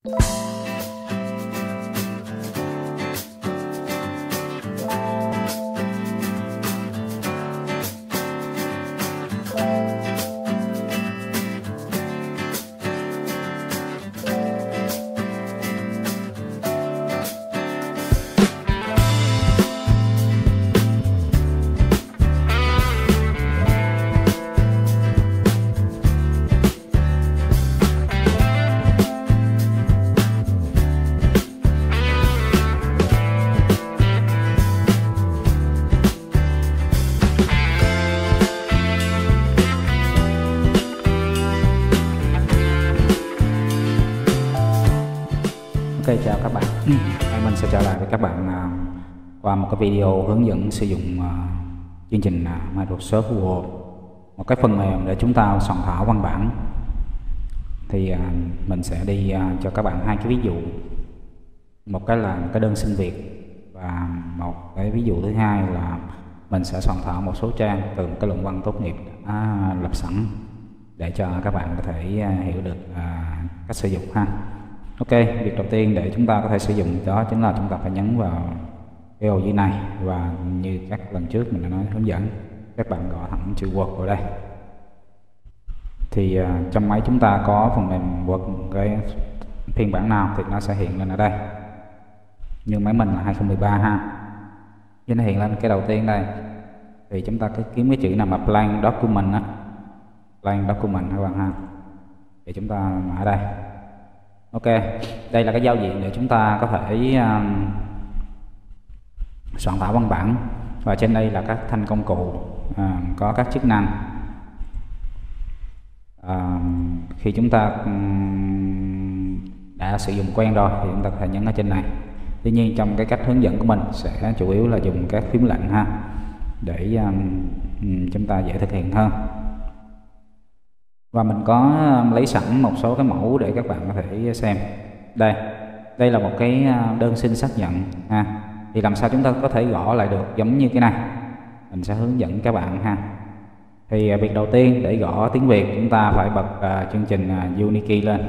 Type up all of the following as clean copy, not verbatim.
Ok, chào các bạn. Mình sẽ trở lại với các bạn qua một cái video hướng dẫn sử dụng chương trình Microsoft Word, một cái phần mềm để chúng ta soạn thảo văn bản. Thì mình sẽ đi cho các bạn hai cái ví dụ, một cái là cái đơn xin việc và một cái ví dụ thứ hai là mình sẽ soạn thảo một số trang từ cái luận văn tốt nghiệp đã lập sẵn để cho các bạn có thể hiểu được cách sử dụng ha. Ok, việc đầu tiên để chúng ta có thể sử dụng đó chính là chúng ta phải nhấn vào cái ô dưới này, và như các lần trước mình đã nói hướng dẫn, các bạn gõ thẳng chữ Word vào đây. Thì trong máy chúng ta có phần mềm Word, cái phiên bản nào thì nó sẽ hiện lên ở đây. Như máy mình là 2013 ha, thì nó hiện lên cái đầu tiên đây. Thì chúng ta cứ kiếm cái chữ nào mà Blank Document á, Blank Document các bạn ha, thì chúng ta ở đây. Ok, đây là cái giao diện để chúng ta có thể soạn thảo văn bản, và trên đây là các thanh công cụ có các chức năng. Khi chúng ta đã sử dụng quen rồi thì chúng ta có thể nhấn ở trên này. Tuy nhiên trong cái cách hướng dẫn của mình sẽ chủ yếu là dùng các phím lệnh ha, để chúng ta dễ thực hiện hơn. Và mình có lấy sẵn một số cái mẫu để các bạn có thể xem. Đây là một cái đơn xin xác nhận ha. Thì làm sao chúng ta có thể gõ lại được giống như cái này, mình sẽ hướng dẫn các bạn ha. Thì việc đầu tiên để gõ tiếng Việt chúng ta phải bật chương trình Unikey lên,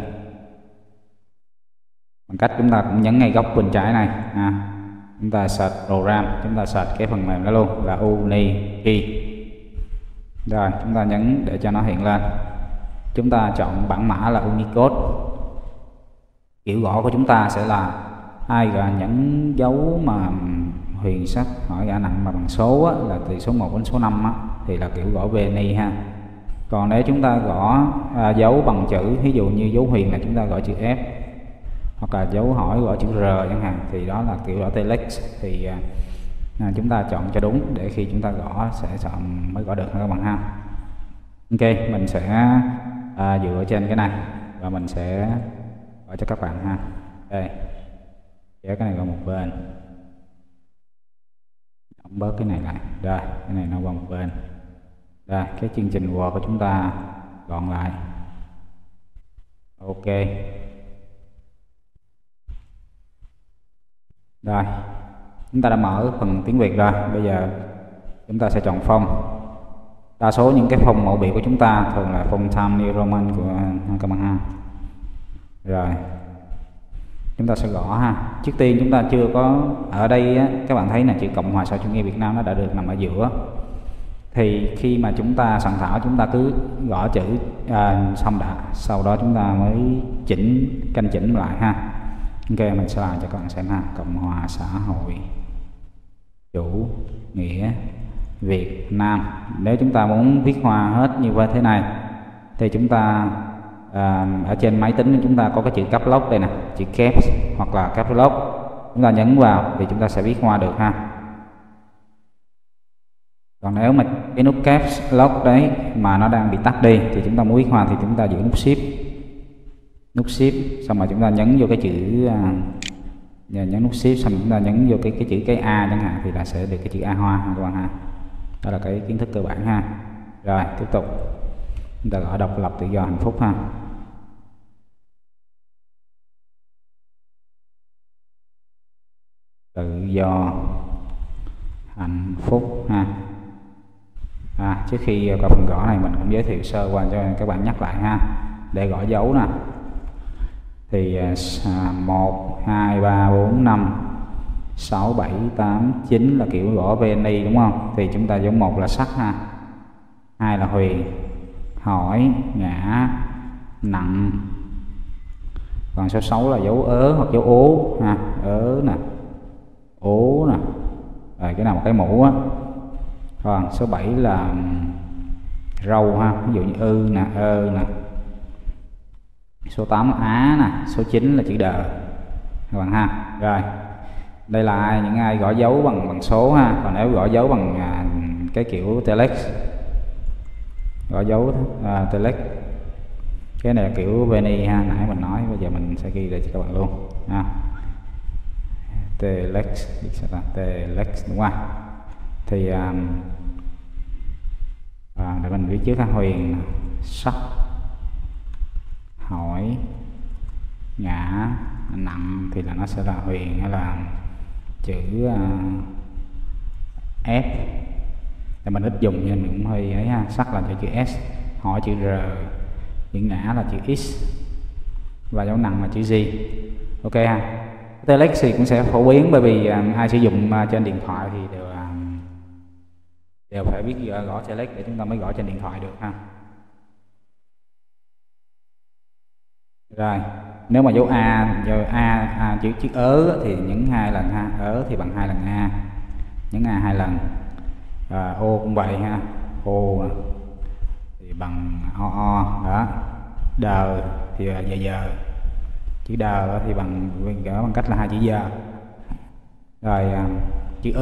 bằng cách chúng ta cũng nhấn ngay góc bên trái này ha. Chúng ta search program, chúng ta search cái phần mềm đó luôn là Unikey. Rồi chúng ta nhấn để cho nó hiện lên. Chúng ta chọn bản mã là Unicode. Kiểu gõ của chúng ta sẽ là hai gà nhấn dấu mà huyền sắc hỏi gã nặng mà bằng số á, là từ số 1 đến số 5 á, thì là kiểu gõ VNI ha. Còn nếu chúng ta gõ dấu bằng chữ, ví dụ như dấu huyền là chúng ta gõ chữ F, hoặc là dấu hỏi gõ chữ R chẳng hạn, thì đó là kiểu gõ telex. Thì chúng ta chọn cho đúng để khi chúng ta gõ sẽ chọn mới gõ được các bạn ha. Ok, mình sẽ dựa trên cái này và mình sẽ gọi cho các bạn ha. Đây, kéo cái này qua một bên, đóng bớt cái này lại. Đây, cái này nó qua một bên. Đây, cái chương trình Word của chúng ta gọn lại. Ok. Rồi, chúng ta đã mở phần tiếng Việt rồi. Bây giờ chúng ta sẽ chọn phông. Đa số những cái phông mẫu biểu của chúng ta thường là phông Times New Roman của các bạn ha. Rồi chúng ta sẽ gõ ha. Trước tiên chúng ta chưa có ở đây á, các bạn thấy là chữ Cộng hòa xã hội chủ nghĩa Việt Nam nó đã được nằm ở giữa. Thì khi mà chúng ta soạn thảo chúng ta cứ gõ chữ xong đã, sau đó chúng ta mới canh chỉnh lại ha. Ok, mình sẽ làm cho các bạn xem ha. Cộng hòa xã hội chủ nghĩa Việt Nam. Nếu chúng ta muốn viết hoa hết như thế này thì chúng ta ở trên máy tính chúng ta có cái chữ caps lock đây nè, chữ caps hoặc là caps lock, chúng ta nhấn vào thì chúng ta sẽ viết hoa được ha. Còn nếu mà cái nút caps lock đấy mà nó đang bị tắt đi thì chúng ta muốn viết hoa thì chúng ta giữ nút shift xong rồi chúng ta nhấn vô cái chữ nhấn nút shift xong chúng ta nhấn vô cái chữ cái A chẳng hạn, thì là sẽ được cái chữ A hoa các bạn ha. Đó là cái kiến thức cơ bản ha. Rồi tiếp tục chúng ta gõ độc lập tự do hạnh phúc ha. Tự do hạnh phúc ha. Trước khi qua phần gõ này mình cũng giới thiệu sơ qua cho các bạn nhắc lại ha. Để gõ dấu nè thì 1 2 3 4 5 6 7 8 9 là kiểu gõ VNI đúng không? Thì chúng ta dấu 1 là sắc ha, 2 là huyền, hỏi, ngã, nặng, còn số 6 là dấu ớ hoặc dấu ố ha, ớ nè, ố nè, rồi cái nào một cái mũ á. Còn số 7 là râu ha, ví dụ như ư nè, ơ nè. Số 8 là á nè, số 9 là chữ đờ các bạn ha. Rồi đây là những ai gõ dấu bằng số ha. Còn nếu gõ dấu bằng cái kiểu telex, gõ dấu telex, cái này là kiểu Veni ha, nãy mình nói, bây giờ mình sẽ ghi lại cho các bạn luôn ha. Telex, telex đúng không? Thì để mình viết trước ha. Huyền, sắc, hỏi, ngã, nặng thì là nó sẽ là huyền hay là chữ S. Để mình ít dùng nên mình cũng hơi ấy ha. Sắc là chữ S, hỏi chữ R, chữ ngã là chữ X và dấu nặng là chữ G. Ok ha. Telex thì cũng sẽ phổ biến bởi vì ai sử dụng trên điện thoại thì đều phải biết gõ telex để chúng ta mới gõ trên điện thoại được ha. Rồi nếu mà dấu A, chữ ớ thì nhấn 2 lần ha, ớ thì bằng 2 lần A, nhấn A 2 lần. O cũng vậy ha, O thì bằng o đó. Đờ thì giờ, chữ đờ thì bằng cách là 2 chữ giờ. Rồi chữ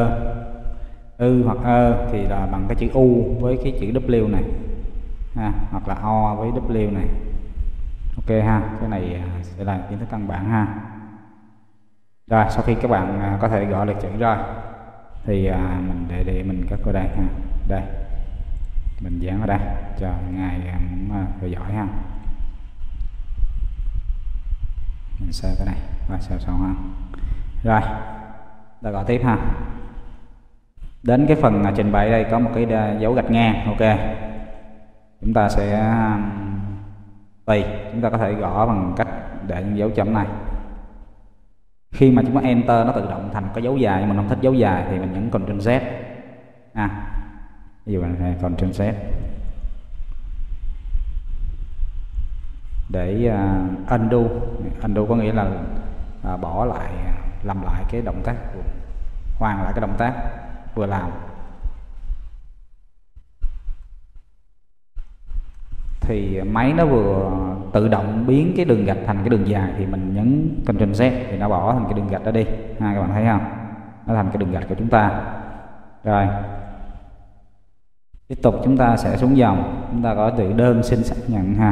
ư hoặc ơ thì là bằng cái chữ U với cái chữ W này ha, hoặc là O với W này. Ok ha, cái này sẽ là kiến thức căn bản ha. Rồi sau khi các bạn có thể gọi được chữ rồi thì mình để mình cất vào đây ha. Đây mình dán vào đây cho ngài theo dõi ha. Mình save cái này và save xong ha. Rồi ta gọi tiếp ha. Đến cái phần trình bày đây có một cái dấu gạch ngang. Ok, chúng ta sẽ tùy, chúng ta có thể gõ bằng cách để những dấu chấm này. Khi mà chúng ta enter nó tự động thành cái dấu dài, nhưng mình không thích dấu dài thì mình nhấn Ctrl Z ví dụ này, Ctrl Z để undo có nghĩa là bỏ lại, làm lại cái động tác, hoàn lại cái động tác vừa làm. Thì máy nó vừa tự động biến cái đường gạch thành cái đường dài thì mình nhấn Ctrl Z thì nó bỏ thành cái đường gạch đó đi ha, các bạn thấy không? Nó thành cái đường gạch của chúng ta. Rồi tiếp tục chúng ta sẽ xuống dòng, chúng ta có từ đơn xin xác nhận ha,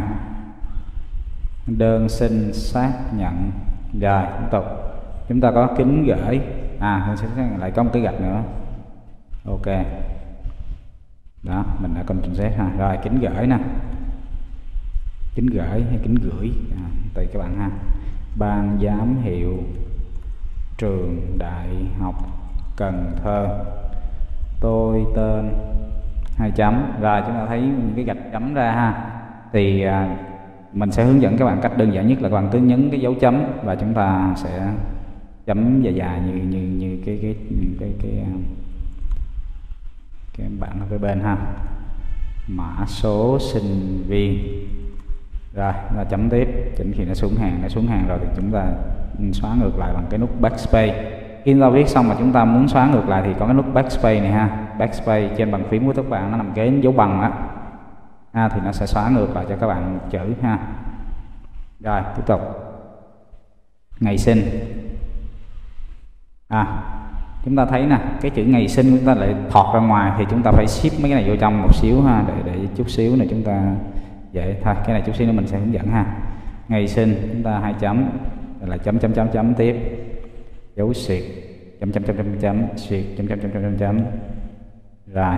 đơn xin xác nhận. Rồi tiếp tục chúng ta có kính gửi, lại có một cái gạch nữa. Ok đó, mình đã Ctrl Z ha. Rồi kính gửi nè, kính gửi hay kính gửi tùy các bạn ha. Ban giám hiệu trường Đại học Cần Thơ, tôi tên 2 chấm. Rồi chúng ta thấy những cái gạch chấm ra ha. Thì mình sẽ hướng dẫn các bạn cách đơn giản nhất là các bạn cứ nhấn cái dấu chấm và chúng ta sẽ chấm dài dài như cái bạn ở phía bên ha. Mã số sinh viên. Rồi là chấm tiếp, chỉnh khi nó xuống hàng rồi thì chúng ta xóa ngược lại bằng cái nút backspace. Khi chúng ta viết xong mà chúng ta muốn xóa ngược lại thì có cái nút backspace này ha. Backspace trên bàn phím của các bạn nó nằm kế dấu bằng á, thì nó sẽ xóa ngược lại cho các bạn chữ ha. Rồi tiếp tục ngày sinh. Chúng ta thấy nè, cái chữ ngày sinh chúng ta lại thọt ra ngoài thì chúng ta phải ship mấy cái này vô trong một xíu ha, để chút xíu này chúng ta vậy thôi, cái này chút xíu nữa mình sẽ hướng dẫn ha. Ngày sinh chúng ta 2 chấm, rồi là chấm tiếp, dấu xuyệt, chấm xuyệt, chấm. Rồi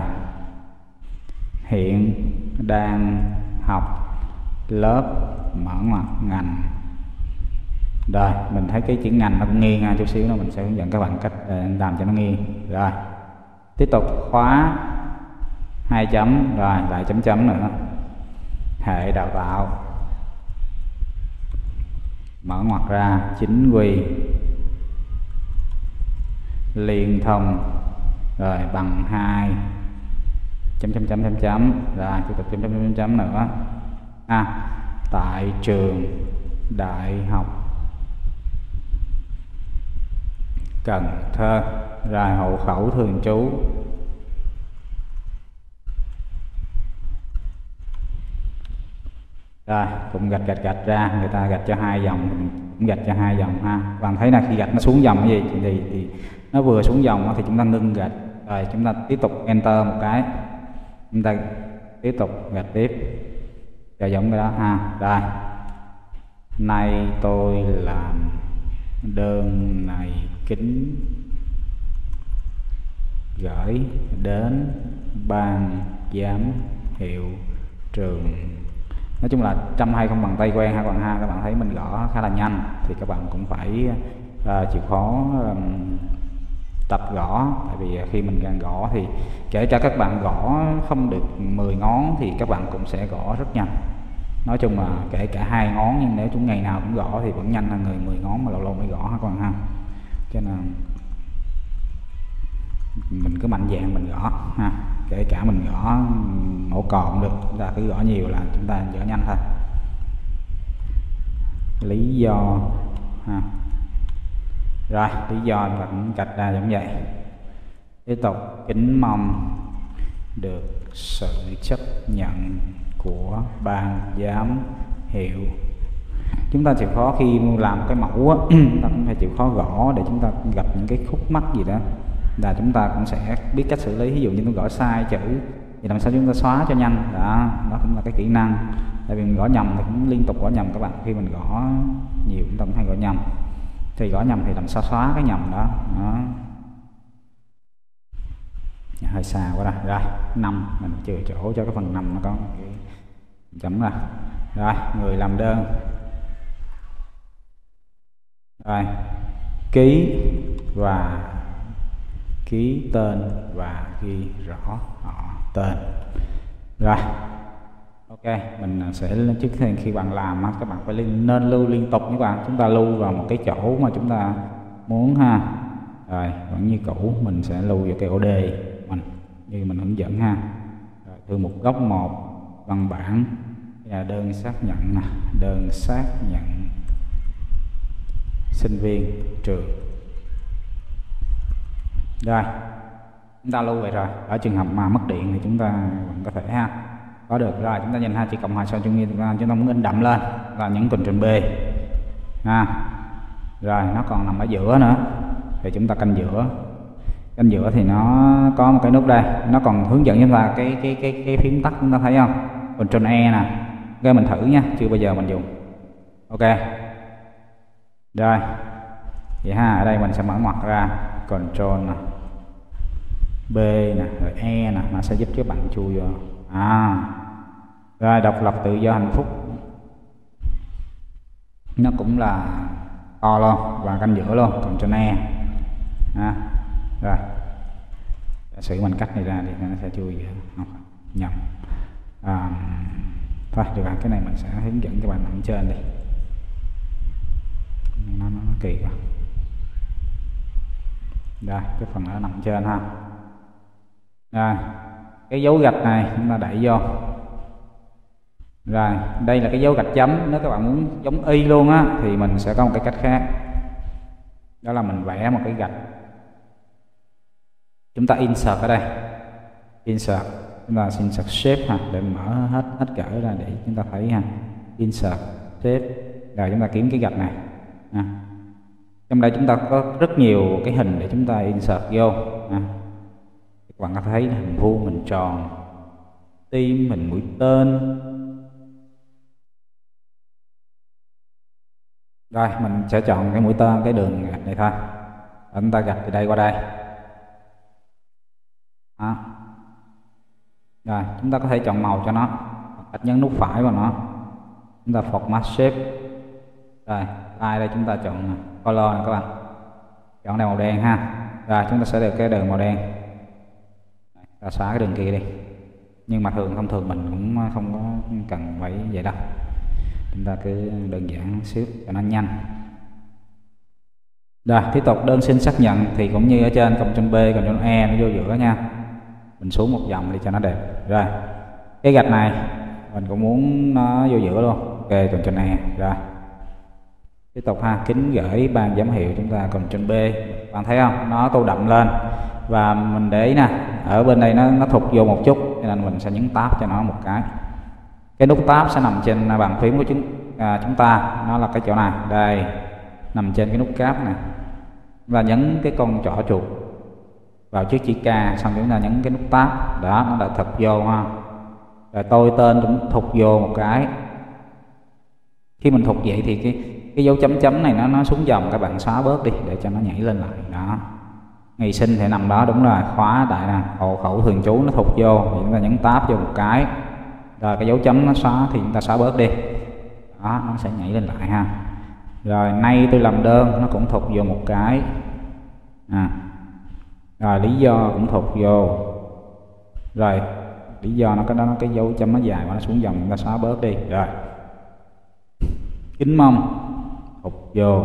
hiện đang học lớp mở ngoặc ngành. Rồi mình thấy cái chữ ngành nó cũng nghiêng ha, chút xíu nữa mình sẽ hướng dẫn các bạn cách làm cho nó nghiêng. Rồi tiếp tục khóa 2 chấm, rồi lại chấm nữa. Hệ đào tạo, mở ngoặc ra, chính quy liên thông, rồi bằng 2 chấm chấm chấm chấm chấm, rồi tiếp tục chấm chấm chấm chấm nữa. Tại trường Đại học Cần Thơ, rồi hộ khẩu thường trú, rồi cũng gạch ra, người ta gạch cho 2 dòng, cũng gạch cho 2 dòng ha. Bạn thấy là khi gạch nó xuống dòng cái gì thì nó vừa xuống dòng thì chúng ta ngưng gạch, rồi chúng ta tiếp tục enter một cái, chúng ta tiếp tục gạch tiếp cho giống cái đó ha. Rồi nay tôi làm đơn này kính gửi đến ban giám hiệu trường. Nói chung là trăm hay không bằng tay quen ha các bạn ha. Các bạn thấy mình gõ khá là nhanh thì các bạn cũng phải chịu khó tập gõ, tại vì khi mình đang gõ thì kể cả các bạn gõ không được 10 ngón thì các bạn cũng sẽ gõ rất nhanh. Nói chung là kể cả 2 ngón nhưng nếu chúng ngày nào cũng gõ thì vẫn nhanh hơn người 10 ngón mà lâu lâu mới gõ ha các bạn ha. Cho nên mình cứ mạnh dạn mình gõ ha, kể cả mình gõ ổ cò cũng được, chúng ta cứ gõ nhiều là chúng ta gõ nhanh thôi. Lý do ha. Rồi lý do là cũng gạch ra giống vậy. Tiếp tục kính mong được sự chấp nhận của ban giám hiệu. Chúng ta chịu khó khi làm cái mẫu á, chúng ta cũng phải chịu khó gõ để chúng ta gặp những cái khúc mắc gì đó là chúng ta cũng sẽ biết cách xử lý. Ví dụ như tôi gõ sai chữ thì làm sao chúng ta xóa cho nhanh đó, đó cũng là cái kỹ năng. Tại vì mình gõ nhầm thì cũng liên tục gõ nhầm các bạn, khi mình gõ nhiều chúng ta cũng hay gõ nhầm, thì gõ nhầm thì làm sao xóa cái nhầm đó. Hơi xa quá rồi. Rồi 5 mình chừa chỗ cho cái phần 5 nó có cái chấm ra. Rồi người làm đơn, rồi ký và ký tên và ghi rõ họ tên. Rồi ok, mình sẽ trước khi bạn làm các bạn phải nên lưu liên tục các bạn. Chúng ta lưu vào một cái chỗ mà chúng ta muốn ha. Rồi vẫn như cũ, mình sẽ lưu vào cái OD mình như mình hướng dẫn ha. Rồi, thư mục góc 1 văn bản là đơn xác nhận nè, đơn xác nhận sinh viên trường. Rồi chúng ta lưu vậy rồi. Ở trường hợp mà mất điện thì chúng ta vẫn có thể ha có được. Rồi chúng ta nhìn ha, chỉ cộng hòa sau chung chúng ta muốn in đậm lên là nhấn Ctrl B ha. Rồi nó còn nằm ở giữa nữa thì chúng ta canh giữa. Canh giữa thì nó có một cái nút đây, nó còn hướng dẫn chúng ta cái phím tắt, chúng ta thấy không? Ctrl E nè. Ok mình thử nha, chưa bao giờ mình dùng. Ok rồi vậy ha. Ở đây mình sẽ mở ngoặc ra, Ctrl nè, B nè, rồi E nè, nó sẽ giúp cho bạn chui vô. Rồi độc lập tự do hạnh phúc, nó cũng là to luôn và canh giữa luôn, Ctrl E. Rồi giả sử mình cắt này ra thì nó sẽ chui vô. Không, nhầm. Thôi được rồi, cái này mình sẽ hướng dẫn cho bạn nằm trên đi. Nó kỳ quá. Đây cái phần ở nằm trên ha. Rồi cái dấu gạch này chúng ta đẩy vô. Rồi đây là cái dấu gạch chấm. Nếu các bạn muốn giống y luôn á thì mình sẽ có một cái cách khác, đó là mình vẽ một cái gạch. Chúng ta insert ở đây, insert, chúng ta insert shape ha, để mở hết cỡ ra để chúng ta thấy ha. Insert shape, rồi chúng ta kiếm cái gạch này ha. Trong đây chúng ta có rất nhiều cái hình để chúng ta insert vô ha. Các bạn có thấy hình vuông, hình tròn, tim, hình mũi tên. Rồi mình sẽ chọn cái mũi tên, cái đường gạch này thôi. Chúng ta gạch từ đây qua đây. Đó. Rồi chúng ta có thể chọn màu cho nó, cách nhấn nút phải vào nó, chúng ta format shape. Rồi đây chúng ta chọn color này các bạn, chọn đây màu đen ha. Rồi chúng ta sẽ được cái đường màu đen. Ta xóa cái đường kia đi, nhưng mà thông thường mình cũng không có cần phải vậy đâu. chúng ta cứ đơn giản xíu cho nó nhanh. Rồi tiếp tục đơn xin xác nhận thì cũng như ở trên Ctrl B Ctrl E nó vô giữa nha, mình xuống một vòng đi cho nó đẹp. Rồi cái gạch này mình cũng muốn nó vô giữa luôn, ok Ctrl E. Rồi tiếp tục ha, kính gửi ban giám hiệu chúng ta Ctrl B, bạn thấy không nó tô đậm lên, và mình để ý nè ở bên đây nó thụt vô một chút cho nên mình sẽ nhấn tab cho nó một cái nút tab sẽ nằm trên bàn phím của chúng ta, nó là cái chỗ này đây, nằm trên cái nút cáp này, và nhấn cái con trỏ chuột vào trước chữ K, xong chúng ta nhấn cái nút tab đó, nó đã thụt vô ha. Rồi tôi tên cũng thụt vô một cái. Khi mình thụt vậy thì cái dấu chấm chấm này nó xuống dòng, các bạn xóa bớt đi để cho nó nhảy lên lại đó. Ngày sinh thì nằm đó, đúng rồi, khóa đại nè, hộ khẩu thường trú nó thụt vô thì chúng ta nhấn tab vô một cái, rồi cái dấu chấm nó xóa thì chúng ta xóa bớt đi đó, nó sẽ nhảy lên lại ha. Rồi nay tôi làm đơn nó cũng thụt vô một cái rồi lý do cũng thụt vô, rồi lý do nó cái dấu chấm nó dài mà nó xuống dòng, chúng ta xóa bớt đi. Rồi kính mông thụt vô.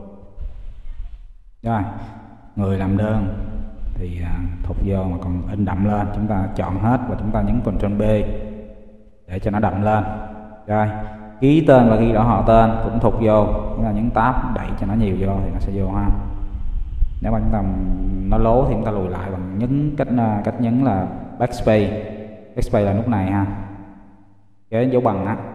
Rồi người làm đơn thì thụt vô mà còn in đậm lên, chúng ta chọn hết và chúng ta nhấn Ctrl B để cho nó đậm lên. Rồi ký tên và ghi rõ họ tên cũng thụt vô, chúng ta nhấn tab đẩy cho nó nhiều vô thì nó sẽ vô ha. Nếu mà chúng ta nó lố thì chúng ta lùi lại bằng nhấn cách nhấn là backspace. Backspace là nút này ha, cái dấu bằng á.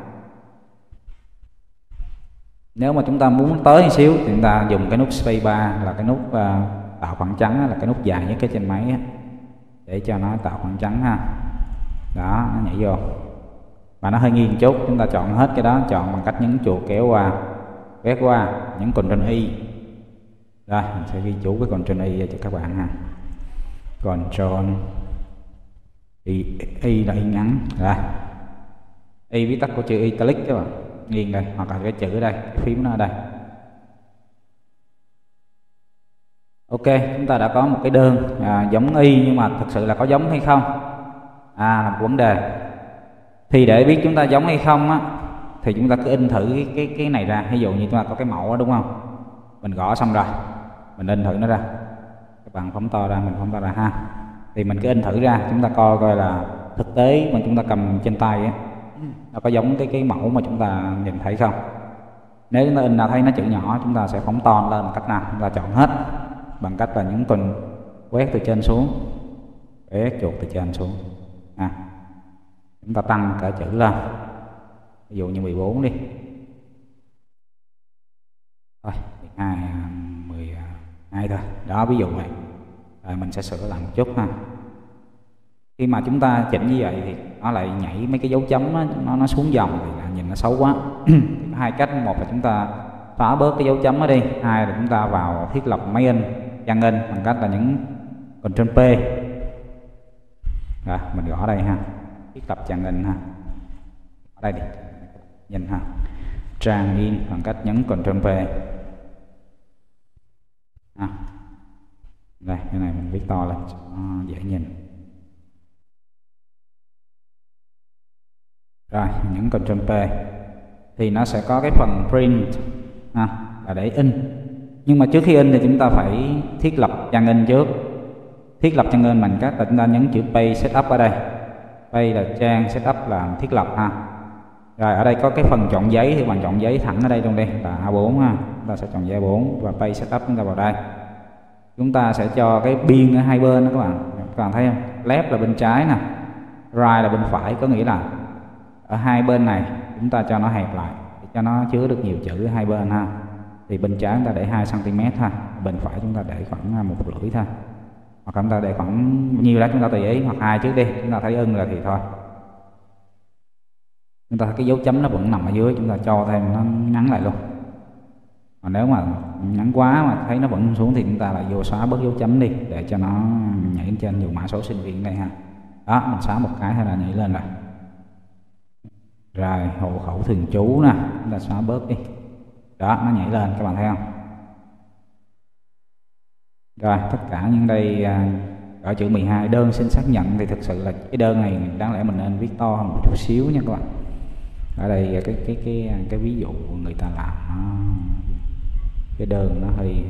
Nếu mà chúng ta muốn tới một xíu thì chúng ta dùng cái nút spacebar, là cái nút tạo khoảng trắng, là cái nút dài nhất cái trên máy á, để cho nó tạo khoảng trắng ha. Đó, nó nhảy vô và nó hơi nghiêng chút, chúng ta chọn hết cái đó, chọn bằng cách nhấn chuột kéo qua, quét qua, nhấn Ctrl Y. Rồi mình sẽ ghi chú cái Ctrl Y cho các bạn ha. Ctrl Y là Y ngắn. Rồi Y viết tắt của chữ italic các bạn, nghiêng đây, hoặc là cái chữ ở đây, cái phím nó ở đây. Ok, chúng ta đã có một cái đơn giống Y, nhưng mà thực sự là có giống hay không là một vấn đề. Thì để biết chúng ta giống hay không á, thì chúng ta cứ in thử cái này ra. Ví dụ như chúng ta có cái mẫu đó, đúng không, mình gõ xong rồi mình in thử nó ra, các bạn phóng to ra, mình phóng to ra ha. Thì mình cứ in thử ra, chúng ta coi là thực tế mà chúng ta cầm trên tay á, nó có giống cái mẫu mà chúng ta nhìn thấy không. Nếu chúng ta in ra thấy nó chữ nhỏ, chúng ta sẽ phóng to lên bằng cách nào, chúng ta chọn hết bằng cách là nhấn cần quét từ trên xuống, quét chuột từ trên xuống chúng ta tăng cả chữ lên, ví dụ như 14 đi, thôi 12 12 thôi đó, ví dụ vậy. Rồi mình sẽ sửa lại một chút ha. Khi mà chúng ta chỉnh như vậy thì nó lại nhảy mấy cái dấu chấm đó, nó xuống dòng thì nhìn nó xấu quá. Hai cách, một là chúng ta phá bớt cái dấu chấm ở đi, hai là chúng ta vào thiết lập máy in, trang in bằng cách là nhấn Ctrl P. Rồi mình gõ đây ha, thiết lập trang in ha, ở đây đi, nhìn ha, trang in bằng cách nhấn Ctrl P. Đây, cái này mình viết to lên cho nó dễ nhìn. Rồi nhấn Ctrl P thì nó sẽ có cái phần print là để in. Nhưng mà trước khi in thì chúng ta phải thiết lập trang in trước. Thiết lập trang in bằng cách là chúng ta nhấn chữ Page Setup ở đây. Page là trang, Setup là thiết lập ha. Rồi ở đây có cái phần chọn giấy thì bạn chọn giấy thẳng ở đây trong đây là A4 ha. Chúng ta sẽ chọn giấy A4 và Page Setup chúng ta vào đây. Chúng ta sẽ cho cái biên ở hai bên đó các bạn thấy không? Left là bên trái nè, right là bên phải, có nghĩa là ở hai bên này chúng ta cho nó hẹp lại để cho nó chứa được nhiều chữ ở hai bên ha. Thì bên trái chúng ta để 2 cm ha, bên phải chúng ta để khoảng 1,5 thôi. Hoặc chúng ta để khoảng nhiêu đó chúng ta tùy ý, hoặc 2 trước đi, chúng ta thấy ưng là thì thôi. Chúng ta thấy cái dấu chấm nó vẫn nằm ở dưới, chúng ta cho thêm nó ngắn lại luôn. Còn nếu mà ngắn quá mà thấy nó vẫn xuống thì chúng ta lại vô xóa bớt dấu chấm đi để cho nó nhảy lên trên, dùng mã số sinh viên đây ha. Đó, mình xóa một cái hay là nhảy lên rồi. Rồi hộ khẩu thường trú nè, chúng ta xóa bớt đi. Đó, nó nhảy lên các bạn thấy không? Rồi tất cả những đây ở chữ 12 đơn xin xác nhận thì thực sự là cái đơn này đáng lẽ mình nên viết to hơn một chút xíu nha các bạn. Ở đây cái ví dụ người ta làm nó, cái đơn nó hơi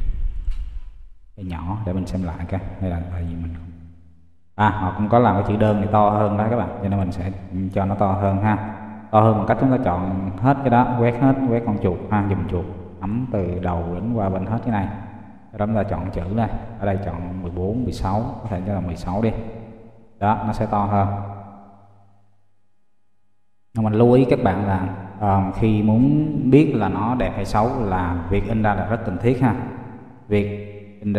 nhỏ, để mình xem lại cái đây là tại vì mình họ cũng có làm cái chữ đơn này to hơn đó các bạn, cho nên mình sẽ cho nó to hơn ha, to hơn bằng cách chúng ta chọn hết cái đó, quét con chuột ha, dùng chuột ấm từ đầu đến qua bên hết cái này, đó chúng ta chọn chữ này, ở đây chọn 14, 16, có thể cho là 16 đi, đó nó sẽ to hơn. Mình lưu ý các bạn là khi muốn biết là nó đẹp hay xấu là việc in ra là rất cần thiết ha, việc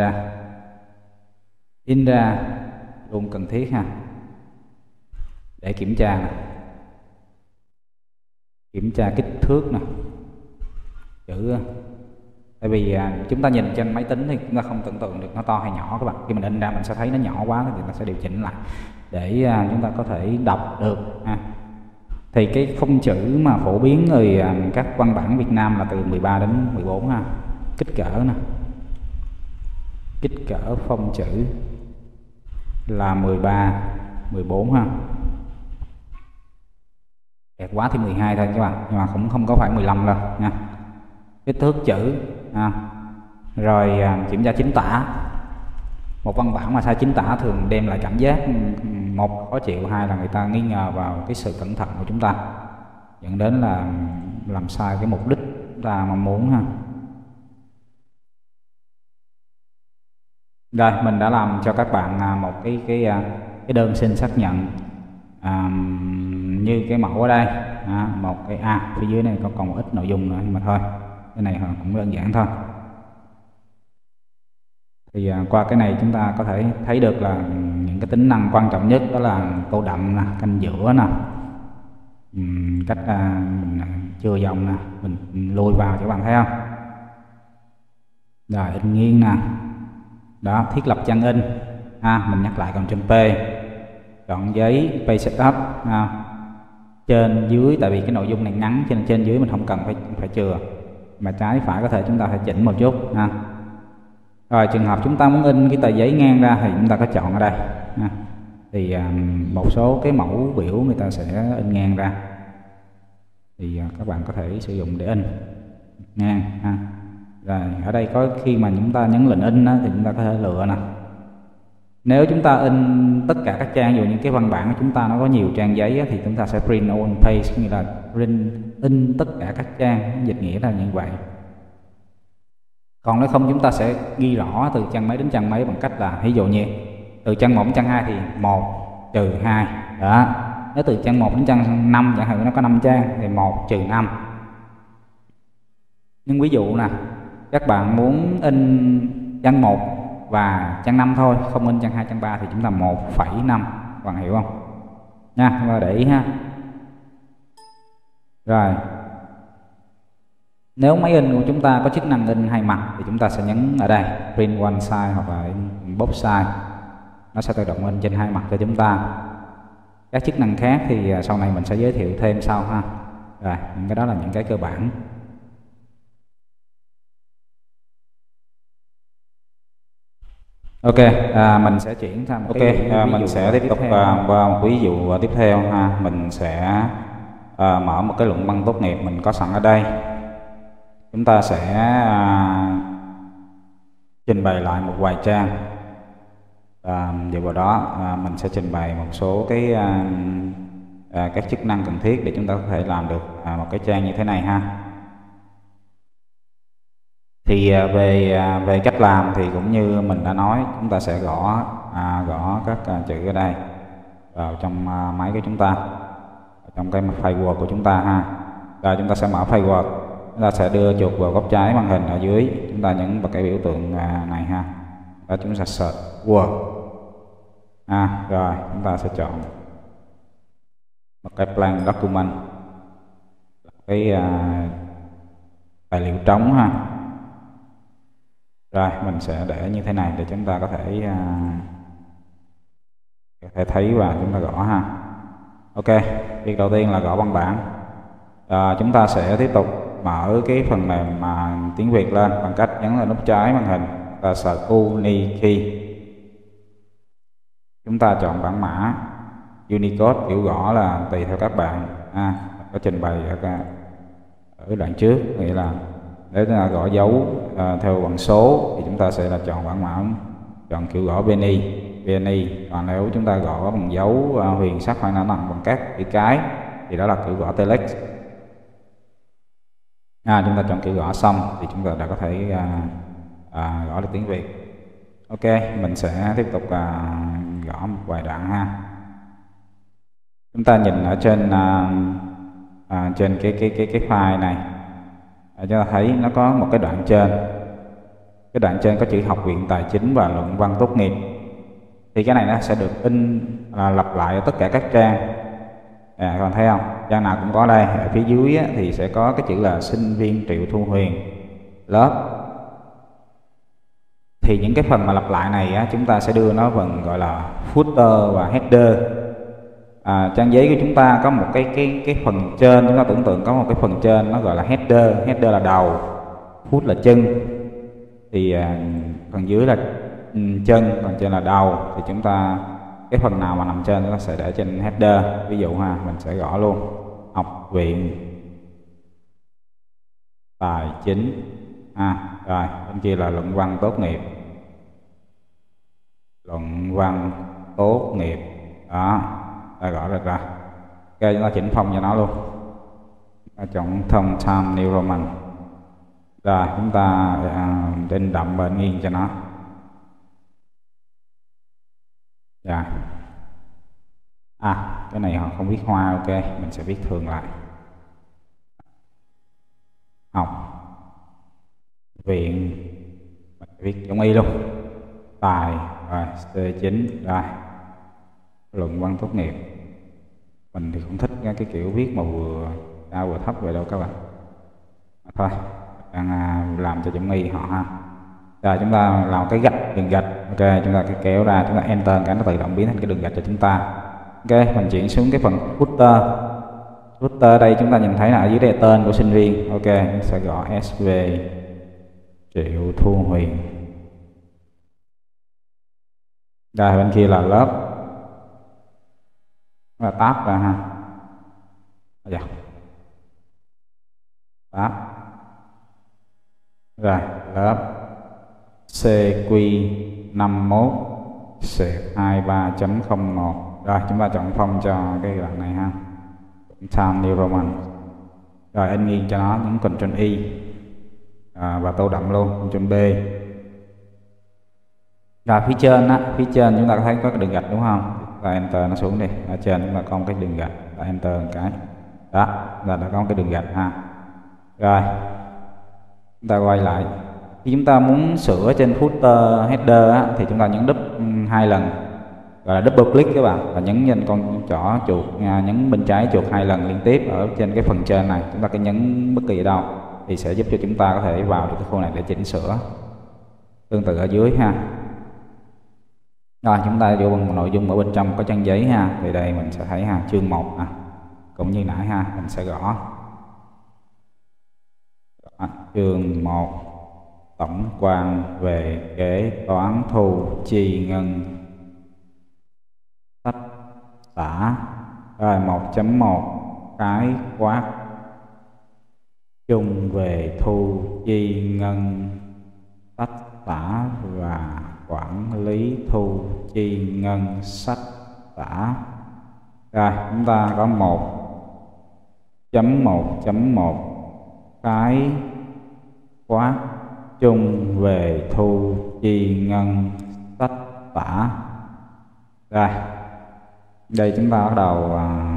in ra luôn cần thiết ha, để kiểm tra kích thước nè, chữ, tại vì chúng ta nhìn trên máy tính thì chúng ta không tưởng tượng được nó to hay nhỏ các bạn, khi mình in ra mình sẽ thấy nó nhỏ quá thì nó sẽ điều chỉnh lại để chúng ta có thể đọc được ha. Thì cái phông chữ mà phổ biến người các văn bản Việt Nam là từ 13 đến 14 ha, kích cỡ nè, kích cỡ phông chữ là 13, 14 ha, đẹp quá thì 12 thôi các bạn, nhưng mà cũng không có phải 15 đâu nha. Kích thước chữ rồi kiểm tra chính tả. Một văn bản mà sai chính tả thường đem lại cảm giác một khó chịu, hai là người ta nghi ngờ vào cái sự cẩn thận của chúng ta, dẫn đến là làm sai cái mục đích chúng ta mong muốn ha. Rồi mình đã làm cho các bạn một cái đơn xin xác nhận như cái mẫu ở đây, một cái phía dưới này còn một ít nội dung nữa, nhưng mà thôi cái này cũng đơn giản thôi. Thì qua cái này chúng ta có thể thấy được là những cái tính năng quan trọng nhất đó là tô đậm nè, canh giữa nè, cách mình chừa dòng nè, mình lùi vào cho các bạn thấy không. Rồi in nghiêng nè, đó, thiết lập trang in mình nhắc lại, còn trên P chọn giấy Page Setup trên dưới, tại vì cái nội dung này ngắn cho nên trên dưới mình không cần phải chừa, mà trái phải có thể chúng ta phải chỉnh một chút Rồi trường hợp chúng ta muốn in cái tờ giấy ngang ra thì chúng ta có chọn ở đây thì một số cái mẫu biểu người ta sẽ in ngang ra, thì các bạn có thể sử dụng để in ngang Rồi ở đây có khi mà chúng ta nhấn lệnh in thì chúng ta có thể lựa nè. Nếu chúng ta in tất cả các trang, dù những cái văn bản của chúng ta nó có nhiều trang giấy thì chúng ta sẽ print all page, nghĩa là print in tất cả các trang, dịch nghĩa là như vậy. Còn nếu không chúng ta sẽ ghi rõ từ trang mấy đến trang mấy bằng cách là ví dụ như từ trang 1 đến trang 2 thì 1 trừ 2 đó. Nếu từ trang 1 đến trang 5 chẳng hạn nó có 5 trang thì 1 trừ 5. Nhưng ví dụ nè, các bạn muốn in trang 1 và trang 5 thôi, không in trang 2, trang 3 thì chúng ta 1,5, các bạn hiểu không nha, và để ý ha. Rồi nếu máy in của chúng ta có chức năng in hai mặt thì chúng ta sẽ nhấn ở đây print one side hoặc là both side, nó sẽ tự động in trên hai mặt cho chúng ta. Các chức năng khác thì sau này mình sẽ giới thiệu thêm sau ha. Rồi những cái đó là những cái cơ bản. Ok, mình sẽ chuyển sang một mình sẽ tiếp tục qua một ví dụ tiếp theo ha. Mình sẽ mở một cái luận văn tốt nghiệp mình có sẵn ở đây. Chúng ta sẽ trình bày lại một vài trang. Dựa vào đó mình sẽ trình bày một số cái các chức năng cần thiết để chúng ta có thể làm được một cái trang như thế này ha. Thì về cách làm thì cũng như mình đã nói, chúng ta sẽ gõ các chữ ở đây vào trong máy của chúng ta, trong cái file Word của chúng ta ha. Rồi chúng ta sẽ mở file Word, chúng ta sẽ đưa chuột vào góc trái màn hình ở dưới, chúng ta nhấn vào cái biểu tượng này ha. Đó, chúng ta search Word rồi chúng ta sẽ chọn một cái blank document, cái tài liệu trống ha. Rồi mình sẽ để như thế này để chúng ta có thể thấy và chúng ta gõ ha. Ok, việc đầu tiên là gõ văn bản. Chúng ta sẽ tiếp tục mở cái phần mềm tiếng Việt lên bằng cách nhấn vào nút trái màn hình, ta search Unikey. Chúng ta chọn bản mã Unicode, biểu gõ là tùy theo các bạn. có trình bày ở đoạn trước, nghĩa là để chúng ta gõ dấu theo bằng số thì chúng ta sẽ là chọn bảng mã, chọn kiểu gõ BNI. Còn nếu chúng ta gõ bằng dấu huyền sắc hoặc là nặng bằng các chữ cái thì đó là kiểu gõ telex. Chúng ta chọn kiểu gõ xong thì chúng ta đã có thể gõ được tiếng Việt. Ok, mình sẽ tiếp tục gõ một vài đoạn ha. Chúng ta nhìn ở trên trên cái file này, chúng ta thấy nó có một cái đoạn trên. Cái đoạn trên có chữ học viện tài chính và luận văn tốt nghiệp. Thì cái này nó sẽ được in lặp lại ở tất cả các trang. Còn thấy không? Trang nào cũng có đây. Ở phía dưới thì sẽ có cái chữ là sinh viên Triệu Thu Huyền lớp. Thì những cái phần mà lặp lại này chúng ta sẽ đưa nó phần gọi là footer và header. Trang giấy của chúng ta có một cái phần trên, chúng ta tưởng tượng có một cái phần trên nó gọi là header là đầu, foot là chân, thì phần dưới là chân, còn trên là đầu. Thì chúng ta cái phần nào mà nằm trên chúng ta sẽ để trên header. Ví dụ mình sẽ gõ luôn học viện tài chính. Rồi bên kia là luận văn tốt nghiệp, luận văn tốt nghiệp đó, ta gõ được rồi. Ok, chúng ta chỉnh phông cho nó luôn, ta chọn thông Times New Roman. Rồi chúng ta trên đậm bên nghiêng cho nó. Rồi cái này họ không viết hoa. Ok, mình sẽ viết thường lại. Học viện, mình viết giống y luôn, tài rồi C9. Rồi luận văn tốt nghiệp, mình thì không thích cái kiểu viết mà vừa cao vừa thấp vậy đâu các bạn. Thôi đang làm cho giống y họ ha. Rồi chúng ta làm cái gạch, đường gạch. Ok, chúng ta cái kéo ra, chúng ta enter cái nó tự động biến thành cái đường gạch cho chúng ta. Ok, mình chuyển xuống cái phần footer. Footer đây chúng ta nhìn thấy là ở dưới đây là tên của sinh viên. Ok, mình sẽ gõ SV Triệu Thu Huyền. Rồi bên kia là lớp, và tab ra ha. Tab. Rồi lớp CQ51 23.01. Rồi chúng ta chọn phông cho cái đoạn này ha, Times New Roman. Rồi in nghiêng cho nó, nhấn Ctrl Y và tô đậm luôn, Ctrl B. Rồi phía trên chúng ta thấy có cái đường gạch đúng không? Ta enter nó xuống đi. Ở trên chúng ta có một cái đường gạch, ta enter một cái đó, là đã có một cái đường gạch ha. Rồi chúng ta quay lại, khi chúng ta muốn sửa trên footer header thì chúng ta nhấn hai lần, gọi là double click các bạn, và nhấn lên con trỏ chuột, nhấn bên trái chuột 2 lần liên tiếp ở trên cái phần trên này. Chúng ta cứ nhấn bất kỳ ở đâu thì sẽ giúp cho chúng ta có thể vào được cái khu này để chỉnh sửa. Tương tự ở dưới ha. Rồi chúng ta vô bằng nội dung ở bên trong có trang giấy ha. Thì đây mình sẽ thấy chương 1 cũng như nãy mình sẽ gõ chương 1 tổng quan về kế toán thu chi ngân sách tả. Rồi 1.1 khái quát chung về thu chi ngân sách tả và quản lý thu chi ngân sách tả. Rồi chúng ta có 1.1.1 khái quát chung về thu chi ngân sách tả. Rồi đây chúng ta bắt đầu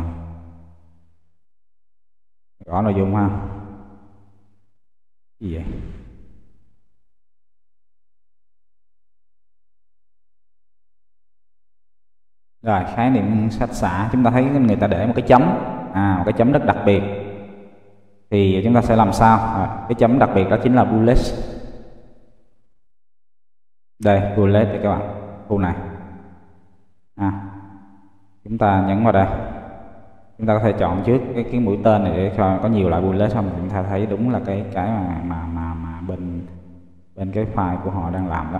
gõ nội dung ha. Gì vậy? Rồi khái niệm sách xã, chúng ta thấy người ta để một cái chấm, một cái chấm rất đặc biệt. Thì chúng ta sẽ làm sao? Cái chấm đặc biệt đó chính là bullet. Đây, bullet đây các bạn, khu này. Chúng ta nhấn vào đây. Chúng ta có thể chọn trước cái mũi tên này để cho có nhiều loại bullet xong chúng ta thấy đúng là cái mà bên cái file của họ đang làm đó.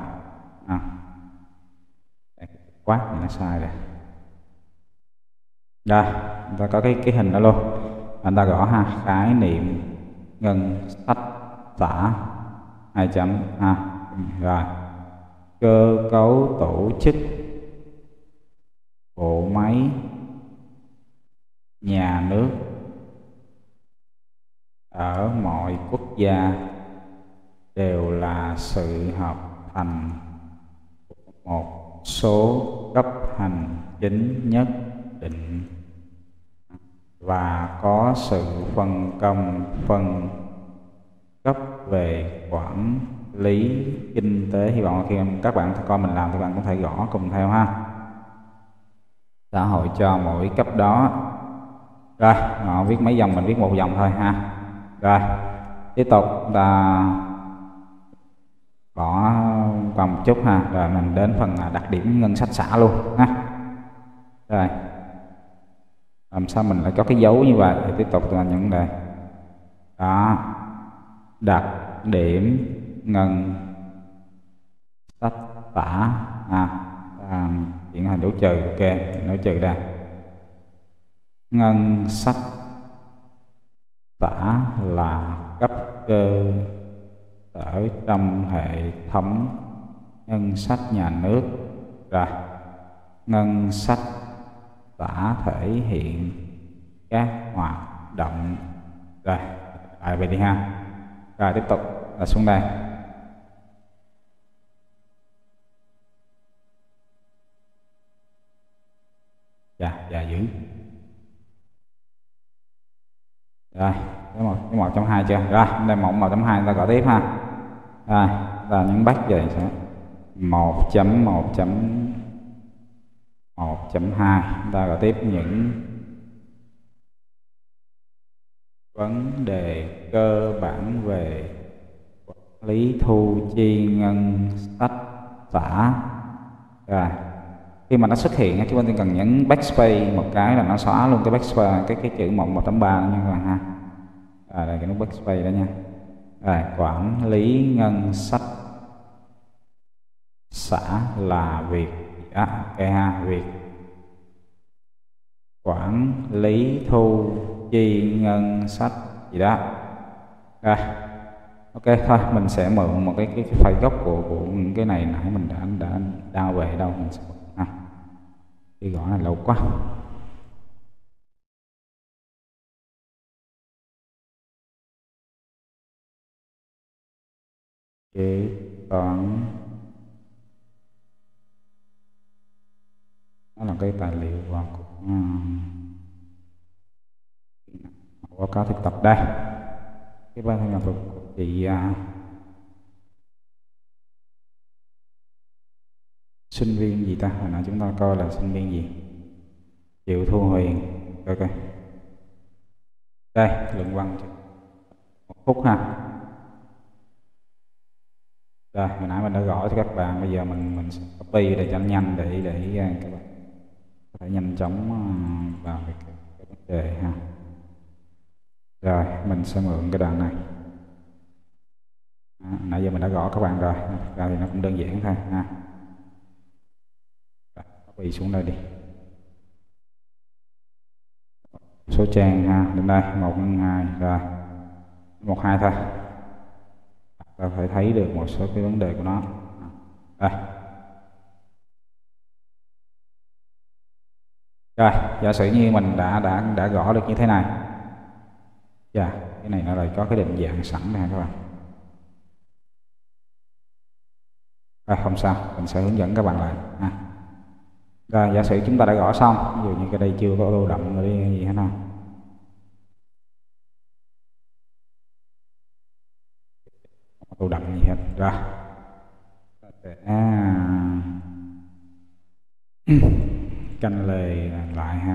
Quát nó sai rồi. Rồi, chúng ta có cái hình đó luôn. anh ta gõ ha, khái niệm ngân sách xã 2 chấm ha. Rồi cơ cấu tổ chức bộ máy nhà nước ở mọi quốc gia đều là sự hợp thành của một số cấp hành chính nhất định và có sự phân công phân cấp về quản lý kinh tế. Hy vọng là khi các bạn coi mình làm thì bạn cũng thể gõ cùng theo ha. Xã hội cho mỗi cấp đó. Rồi họ viết mấy dòng, mình viết một dòng thôi ha. Rồi tiếp tục ta bỏ qua một chút ha. Rồi mình đến phần đặc điểm ngân sách xã luôn ha. Rồi làm sao mình lại có cái dấu như vậy thì tiếp tục là những vấn đề đó. Đặc điểm ngân sách xã chuyển thành dấu trừ. Ok, dấu trừ đây. Ngân sách xã là cấp cơ sở trong hệ thống ngân sách nhà nước. Rồi ngân sách xã thể hiện các hoạt động. Rồi lại về đi ha. Rồi tiếp tục là xuống đây. Dạ dữ. Rồi cái 1.2 chưa? Rồi đây 1.2 ta gọi tiếp ha. Rồi là những bắt về sẽ 1.1.1.2 ta gọi tiếp những vấn đề cơ bản về quản lý thu chi ngân sách xã. Rồi khi mà nó xuất hiện chúng ta chỉ cần nhấn backspace một cái là nó xóa luôn cái backspace cái chữ 1.1.3 nha các bạn ha. Rồi đây cái nút backspace đó nha. Rồi quản lý ngân sách xã là việc ok ha, việc quản lý thu chi ngân sách gì đó. Rồi ok thôi mình sẽ mượn một cái file gốc của cái này nãy mình đã đao về đâu mình sẽ ha. Cái gõ này lâu quá. Kế toán nó là cái tài liệu và báo cáo thực tập đây. Cái ban thực tập của chị sinh viên gì ta, hồi nãy chúng ta coi là sinh viên gì, Triệu Thu Huyền. Ok đây luận văn 1 phút ha. Rồi hồi nãy mình đã gõ cho các bạn, bây giờ mình sẽ copy để cho nó nhanh để các bạn có thể nhanh chóng vào cái vấn đề ha. Rồi mình sẽ mượn cái đoạn này. Nãy giờ mình đã gõ các bạn rồi, ra thì nó cũng đơn giản thôi ha. Copy xuống đây đi. Số trang ha, đến đây 1, 2 rồi 1, 2 thôi. Ta phải thấy được một số cái vấn đề của nó. Đây. Rồi, giả sử như mình đã gõ được như thế này. Dạ, cái này nó lại có cái định dạng sẵn nè các bạn. Rồi, không sao, mình sẽ hướng dẫn các bạn lại ha. Rồi, giả sử chúng ta đã gõ xong, ví dụ như cái đây chưa có lưu động gì hết nào. Lưu động gì hết. Rồi. Canh lề lại ha.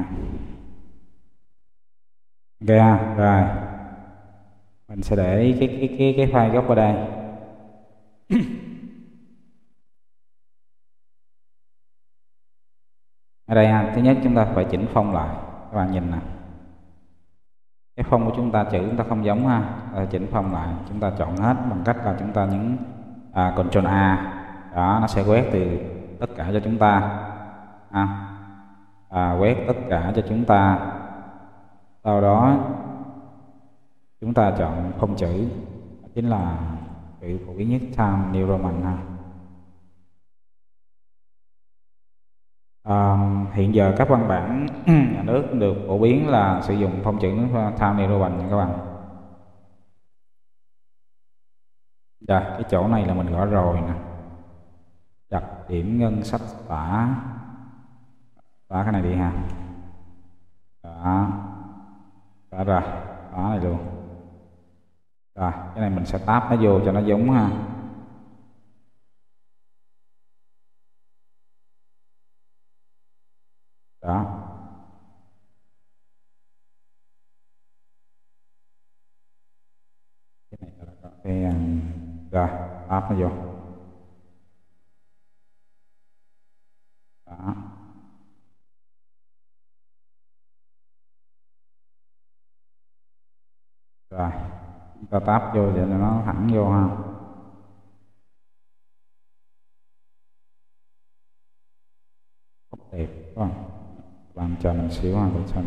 Ok ha. Rồi. Mình sẽ để cái file gốc ở đây. Ở đây ha, thứ nhất chúng ta phải chỉnh phông lại. Các bạn nhìn nè. Cái phông của chúng ta chữ chúng ta không giống ha. Chỉnh phông lại, chúng ta chọn hết bằng cách là chúng ta nhấn Ctrl A. Đó, nó sẽ quét từ tất cả cho chúng ta. Quét tất cả cho chúng ta. Sau đó chúng ta chọn phông chữ, chính là chữ phổ biến nhất Times New Roman ha. Hiện giờ các văn bản nhà nước được phổ biến là sử dụng phông chữ Times New Roman nha các bạn. Dạ, cái chỗ này là mình gõ rồi nè. Đặc điểm ngân sách xóa cái này đi ha. Đó, xóa ra, xóa này luôn. Rồi, cái này mình sẽ táp nó vô cho nó giống ha. Đó. Cái này là cái rồi, táp nó vô. Đó. Rồi, chúng ta táp vô để nó thẳng vô ha. Đẹp quá. Làm cho mình xíu ha, để cho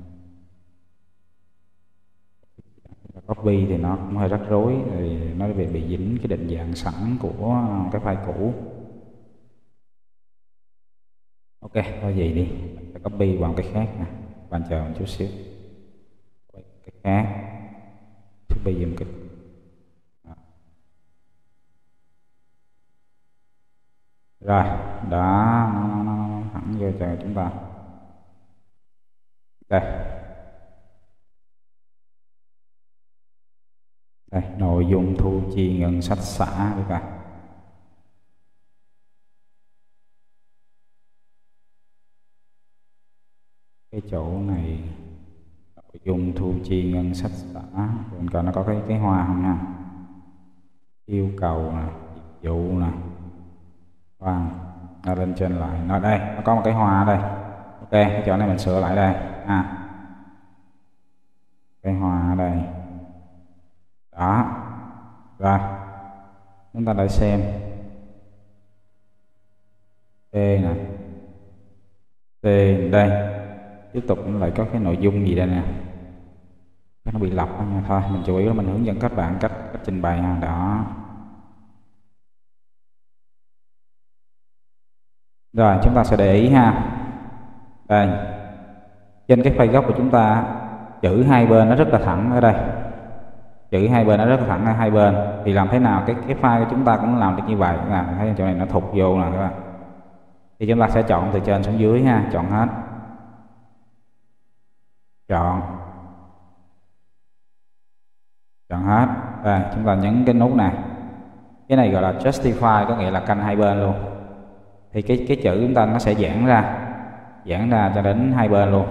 copy thì nó cũng hơi rắc rối, thì nó bị dính cái định dạng sẵn của cái file cũ. Ok, thôi vậy đi, mình sẽ copy vào cái khác nè. Bạn chờ một chút xíu. Cái khác, copy dùm cái. Rồi, đó, nó thẳng vô cho chúng ta. Đây. Đây, nội dung thu chi ngân sách xã được rồi. Cái chỗ này nội dung thu chi ngân sách xã, mình coi nó có cái hoa không nha. Yêu cầu nè, dịch vụ nè. Khoan, nó lên trên lại, nó đây, nó có một cái hoa ở đây. Ok, cái chỗ này mình sửa lại đây ha. Cái hoa ở đây. Đó. Rồi. Chúng ta lại xem. T nè. T đây. Tiếp tục nó lại có cái nội dung gì đây nè. Nó bị lặp nha, thôi mình chủ yếu là mình hướng dẫn các bạn cách trình bày ha. Đó. Rồi chúng ta sẽ để ý ha. Đây. Trên cái file gốc của chúng ta, chữ hai bên nó rất là thẳng ở đây. Chữ hai bên nó rất là thẳng ở hai bên. Thì làm thế nào cái file của chúng ta cũng làm được như vậy. Thấy chỗ này nó thụt vô nè các bạn. Thì chúng ta sẽ chọn từ trên xuống dưới ha, chọn hết. Chọn hết. Đây, chúng ta nhấn cái nút này. Cái này gọi là justify, có nghĩa là canh hai bên luôn. Thì cái chữ chúng ta nó sẽ giãn ra cho đến hai bên luôn.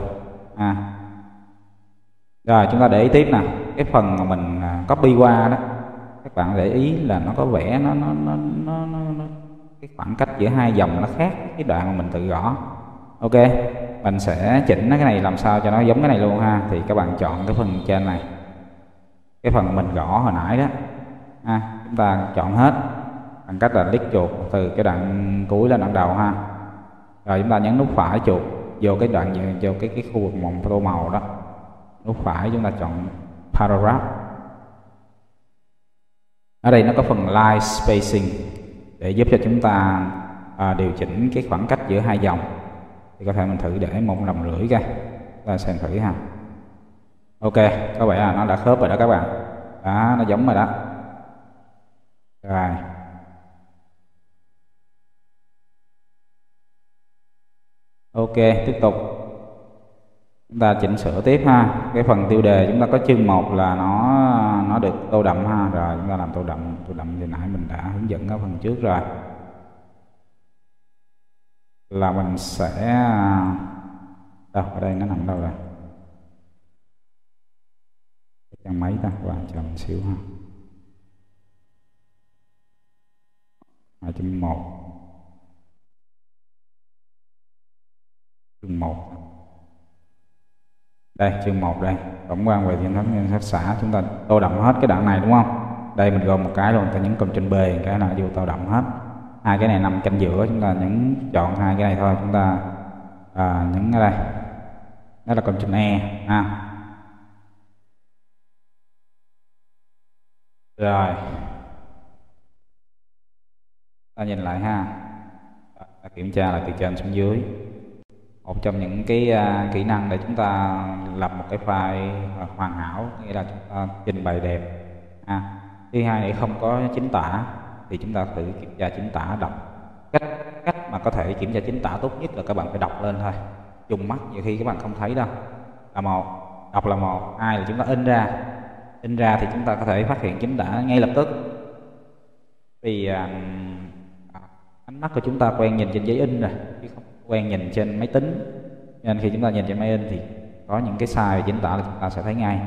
Rồi chúng ta để ý tiếp nè, cái phần mà mình copy qua đó, các bạn để ý là nó có vẻ nó cái khoảng cách giữa hai dòng nó khác cái đoạn mà mình tự gõ. Ok, mình sẽ chỉnh cái này làm sao cho nó giống cái này luôn ha. Thì các bạn chọn cái phần trên này, cái phần mình gõ hồi nãy đó chúng ta chọn hết bằng cách là click chuột từ cái đoạn cuối lên đoạn đầu ha. Rồi chúng ta nhấn nút phải chuột vô cái đoạn vô cái khu vực màu tô màu đó, nút phải chúng ta chọn paragraph. Ở đây nó có phần line spacing để giúp cho chúng ta điều chỉnh cái khoảng cách giữa hai dòng. Thì có thể mình thử để 1,5 coi, ta xem thử ha. Ok, có vẻ là nó đã khớp rồi đó các bạn. Đó, nó giống rồi đó. Rồi. Ok, tiếp tục. Chúng ta chỉnh sửa tiếp ha. Cái phần tiêu đề chúng ta có chương 1 là nó được tô đậm ha. Rồi chúng ta làm tô đậm thì nãy mình đã hướng dẫn ở phần trước rồi. Là mình sẽ đâu ở đây nó nằm đâu rồi? Trang mấy ta? Qua chờ một xíu ha. 2.1 chương 1. Đây chương 1 đây, tổng quan về chiến thắng ngân sách xã. Chúng ta tô đậm hết cái đoạn này đúng không? Đây mình gom một cái luôn, ta nhấn Ctrl B, cái nào vô tô đậm hết. Hai cái này nằm cạnh giữa, chúng ta nhấn chọn hai cái này thôi, chúng ta nhấn ở đây, đó là Ctrl E ha. Rồi ta nhìn lại ha, ta kiểm tra lại từ trên xuống dưới. Một trong những cái kỹ năng để chúng ta lập một cái file hoàn hảo, nghĩa là chúng ta trình bày đẹp. Thứ hai, để không có chính tả thì chúng ta thử kiểm tra chính tả, đọc. Cách mà có thể kiểm tra chính tả tốt nhất là các bạn phải đọc lên thôi, dùng mắt nhiều khi các bạn không thấy đâu. Là một, đọc là một. Hai là chúng ta in ra thì chúng ta có thể phát hiện chính tả ngay lập tức, vì ánh mắt của chúng ta quen nhìn trên giấy in rồi chứ không quen nhìn trên máy tính, nên khi chúng ta nhìn trên máy in thì có những cái sai về chính tả là chúng ta sẽ thấy ngay.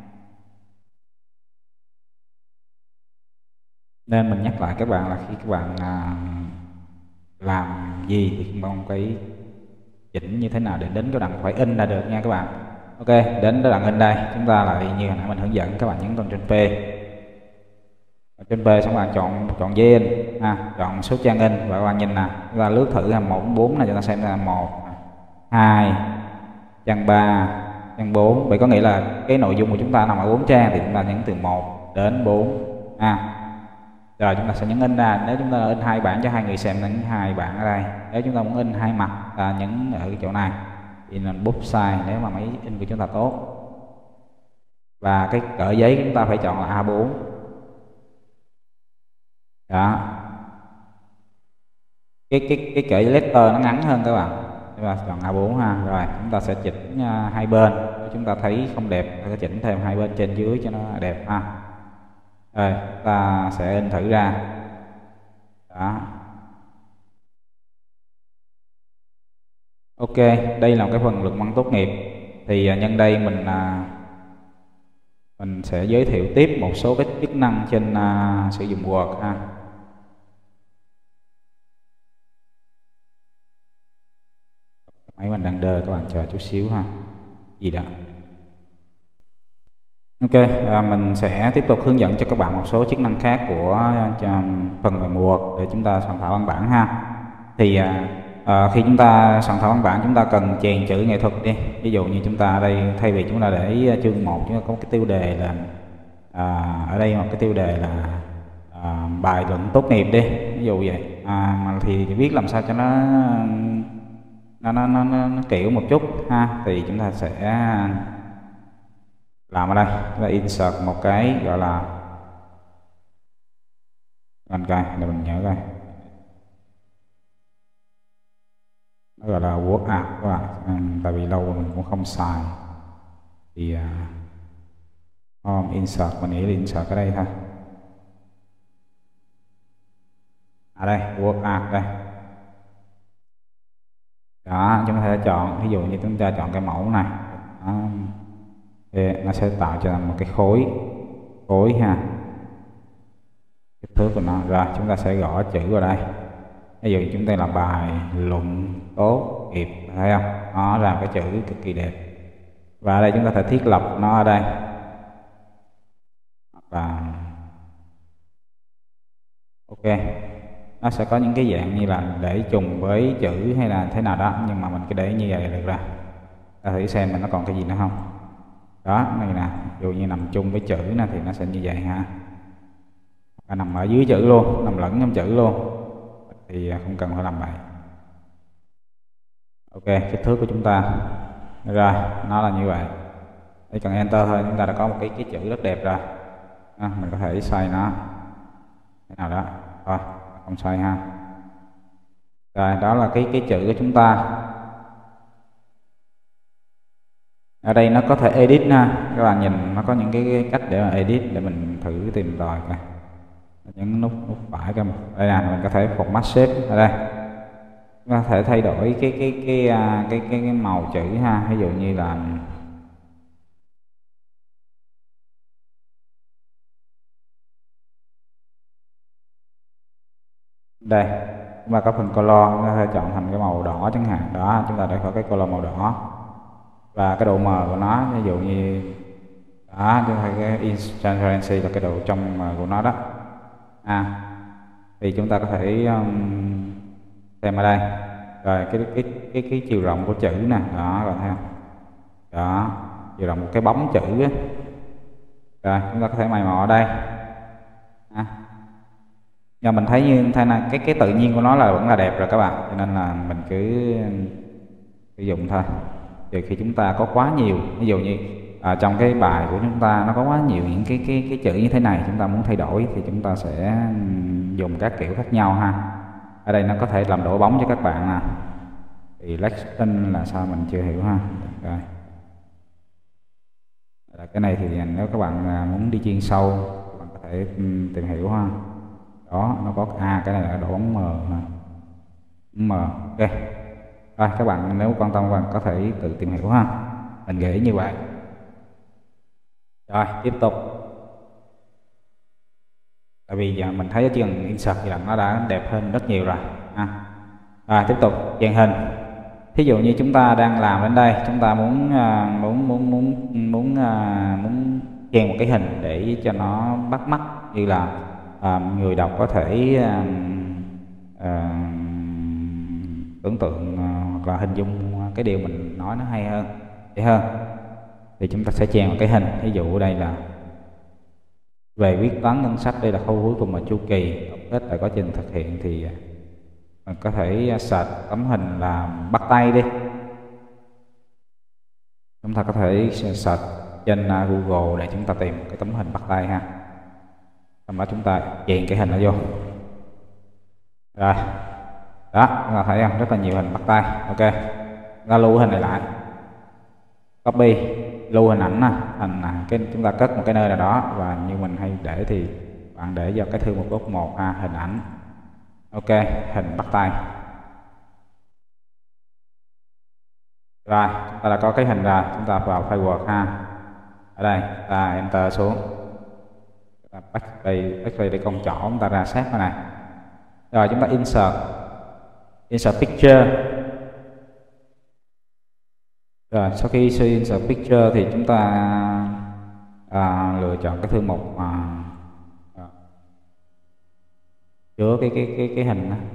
Nên mình nhắc lại các bạn là khi các bạn làm gì thì mong cái chỉnh như thế nào để đến cái đoạn phải in là được nha các bạn. Ok, đến cái đoạn in đây, chúng ta lại như hồi nãy mình hướng dẫn các bạn nhấn Ctrl P. Ở trên P xong bạn chọn giấy in, chọn số trang in và các bạn nhìn nè, chúng ta lướt thử hàm 1 đến 4 này, chúng ta xem là 1, 2, trang 3, trang 4. Vậy có nghĩa là cái nội dung của chúng ta nằm ở 4 trang thì chúng ta nhấn từ 1 đến 4. Rồi chúng ta sẽ nhấn in ra. Nếu chúng ta in 2 bản cho 2 người xem, nhấn 2 bản ở đây. Nếu chúng ta muốn in 2 mặt, ta nhấn ở cái chỗ này thì mình bút size nếu mà máy in của chúng ta tốt. Và cái cỡ giấy chúng ta phải chọn là A4. Đó, cái cỡ letter nó ngắn hơn các bạn, chúng ta chọn A4 ha. Rồi chúng ta sẽ chỉnh hai bên, nếu chúng ta thấy không đẹp ta sẽ chỉnh thêm hai bên trên dưới cho nó đẹp ha. Rồi ta sẽ in thử ra. Đó, ok, đây là một cái phần luận văn tốt nghiệp. Thì nhân đây mình sẽ giới thiệu tiếp một số cái chức năng trên sử dụng Word ha. Máy mình đang đơ, các bạn chờ chút xíu ha. Gì đó. Ok, mình sẽ tiếp tục hướng dẫn cho các bạn một số chức năng khác của phần mềm Word để chúng ta soạn thảo văn bản ha. Thì khi chúng ta soạn thảo văn bản, chúng ta cần chèn chữ nghệ thuật đi. Ví dụ như chúng ta ở đây, thay vì chúng ta để chương 1 chúng ta có cái tiêu đề là ở đây một cái tiêu đề là bài luận tốt nghiệp đi, ví dụ vậy. Mà thì viết làm sao cho nó kiểu một chút ha, thì chúng ta sẽ làm ở đây là insert một cái gọi là anh coi để mình nhớ coi, nó gọi là word art các bạn. Tại vì lâu mình cũng không xài thì insert, mình nghĩ là insert ở đây thôi. Ở đây word art đây. Đó, chúng ta sẽ chọn, ví dụ như chúng ta chọn cái mẫu này. Đó, thì nó sẽ tạo cho một cái khối ha, kích thước của nó. Rồi chúng ta sẽ gõ chữ vào đây, ví dụ chúng ta làm bài luận tốt nghiệp, thấy không, nó ra cái chữ cực kỳ đẹp. Và ở đây chúng ta phải thiết lập nó ở đây, và ok, nó sẽ có những cái dạng như là để trùng với chữ hay là thế nào đó, nhưng mà mình cứ để như vậy là được rồi. Ta thử xem mà nó còn cái gì nữa không. Đó, này nè, ví dụ như nằm chung với chữ nè thì nó sẽ như vậy ha. Nằm ở dưới chữ luôn, nằm lẫn trong chữ luôn thì không cần phải làm vậy. Ok, kích thước của chúng ta rồi, nó là như vậy. Chỉ cần enter thôi, chúng ta đã có một cái chữ rất đẹp rồi. Mình có thể xoay nó thế nào đó thôi, không xoay ha. Rồi, đó là cái chữ của chúng ta. Ở đây nó có thể edit ha, các bạn nhìn nó có những cái cách để mà edit, để mình thử tìm tòi coi. Nhấn nút phải coi, đây là mình có thể format shape ở đây, có thể thay đổi cái màu chữ ha. Ví dụ như là đây, chúng ta có phần color, chúng ta có thể chọn thành cái màu đỏ chẳng hạn. Đó, chúng ta đã có cái color màu đỏ và cái độ mờ của nó, ví dụ như đó, chúng ta cái transparency là cái độ trong của nó đó. Thì chúng ta có thể xem ở đây. Rồi cái chiều rộng của chữ nè, đó các bạn thấy không? Đó, chiều rộng một cái bóng chữ á. Rồi chúng ta có thể mày mò ở đây. Nhưng mình thấy như thế này, cái tự nhiên của nó là vẫn là đẹp rồi các bạn, cho nên là mình cứ sử dụng thôi. Trừ khi chúng ta có quá nhiều, ví dụ như trong cái bài của chúng ta nó có quá nhiều những cái chữ như thế này, chúng ta muốn thay đổi thì chúng ta sẽ dùng các kiểu khác nhau ha. Ở đây nó có thể làm đổ bóng cho các bạn nè. Thì selection là sao mình chưa hiểu ha. Rồi. Cái này thì nếu các bạn muốn đi chuyên sâu, các bạn có thể tìm hiểu ha. Đó, nó có cái này là đổ bóng mờ ha. Mờ, ok. Rồi các bạn nếu quan tâm các bạn có thể tự tìm hiểu ha. Mình gợi ý như vậy. Rồi tiếp tục. Tại vì giờ mình thấy chỉ cần insert thì là nó đã đẹp hơn rất nhiều rồi ha. Rồi tiếp tục dàn hình. Thí dụ như chúng ta đang làm đến đây, chúng ta muốn chèn một cái hình để cho nó bắt mắt, như là người đọc có thể tưởng tượng hoặc là hình dung cái điều mình nói nó hay hơn, dễ hơn, thì chúng ta sẽ chèn một cái hình. Ví dụ ở đây là về quyết toán ngân sách, đây là khâu cuối cùng mà chu kỳ tổng kết tại quá trình thực hiện, thì mình có thể search tấm hình là bắt tay đi. Chúng ta có thể search trên Google để chúng ta tìm cái tấm hình bắt tay ha. Sau đó chúng ta chèn cái hình nó vô. Rồi. Đó, chúng ta thấy không? Rất là nhiều hình bắt tay. Ok. Ta lưu hình này lại. Copy, lưu hình ảnh nè, cái chúng ta cất một cái nơi nào đó, và như mình hay để thì bạn để vào cái thư mục gốc 1 ha, hình ảnh. Ok, hình bắt tay. Rồi, chúng ta đã có cái hình rồi, chúng ta vào file Word ha. Ở đây, ta enter xuống. Ta backspace để con trỏ chúng ta ra sát cái này. Rồi chúng ta insert picture. Rồi sau khi insert picture thì chúng ta lựa chọn cái thư mục chứa cái hình đó.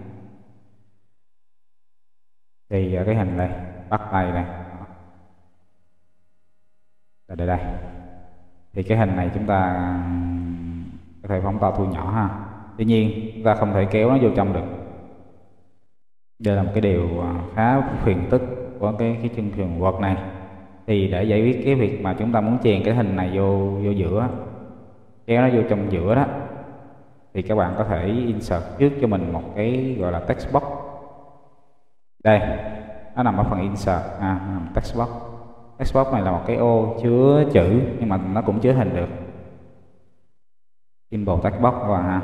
Thì cái hình này bắt tay này, đây thì cái hình này chúng ta có thể phóng to thu nhỏ ha. Tuy nhiên chúng ta không thể kéo nó vô trong được. Đây là một cái điều khá phiền tức của cái chương trình Word này. Thì để giải quyết cái việc mà chúng ta muốn chèn cái hình này vô giữa, kéo nó vô trong giữa đó, thì các bạn có thể insert trước cho mình một cái gọi là text box. Đây, nó nằm ở phần insert, text box. Text box này là một cái ô chứa chữ nhưng mà nó cũng chứa hình được. Symbol text box các bạn ha.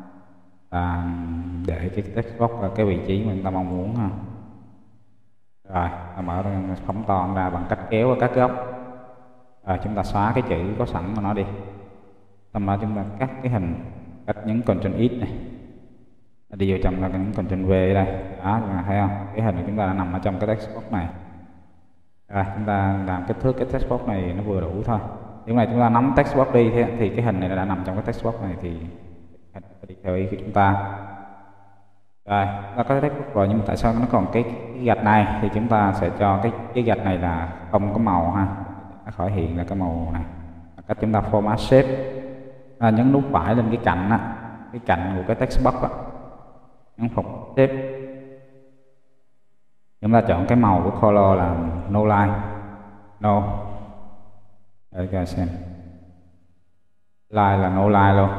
Để cái text box ở cái vị trí mình ta mong muốn ha. Rồi, ta mở phóng to ra bằng cách kéo ở các góc. Rồi chúng ta xóa cái chữ có sẵn của nó đi. Sau đó chúng ta cắt cái hình, cách nhấn Ctrl X này, đi vô trong là nhấn Ctrl V ở đây. Đó, các bạn thấy không? Cái hình của chúng ta đã nằm ở trong cái text box này. Rồi chúng ta làm kích thước cái text box này nó vừa đủ thôi. Lúc này chúng ta nắm text box đi thì cái hình này đã nằm trong cái text box này, thì hình đi theo ý của chúng ta. Rồi, nó có text box rồi, nhưng mà tại sao nó còn cái gạch này, thì chúng ta sẽ cho cái gạch này là không có màu ha, nó khỏi hiện là cái màu này. Cách chúng ta format shape, nhấn nút phải lên cái cạnh á, cái cạnh của cái text box á, nhấn phục shape. Chúng ta chọn cái màu của color là no line, no. Để cho xem. Line là no line luôn.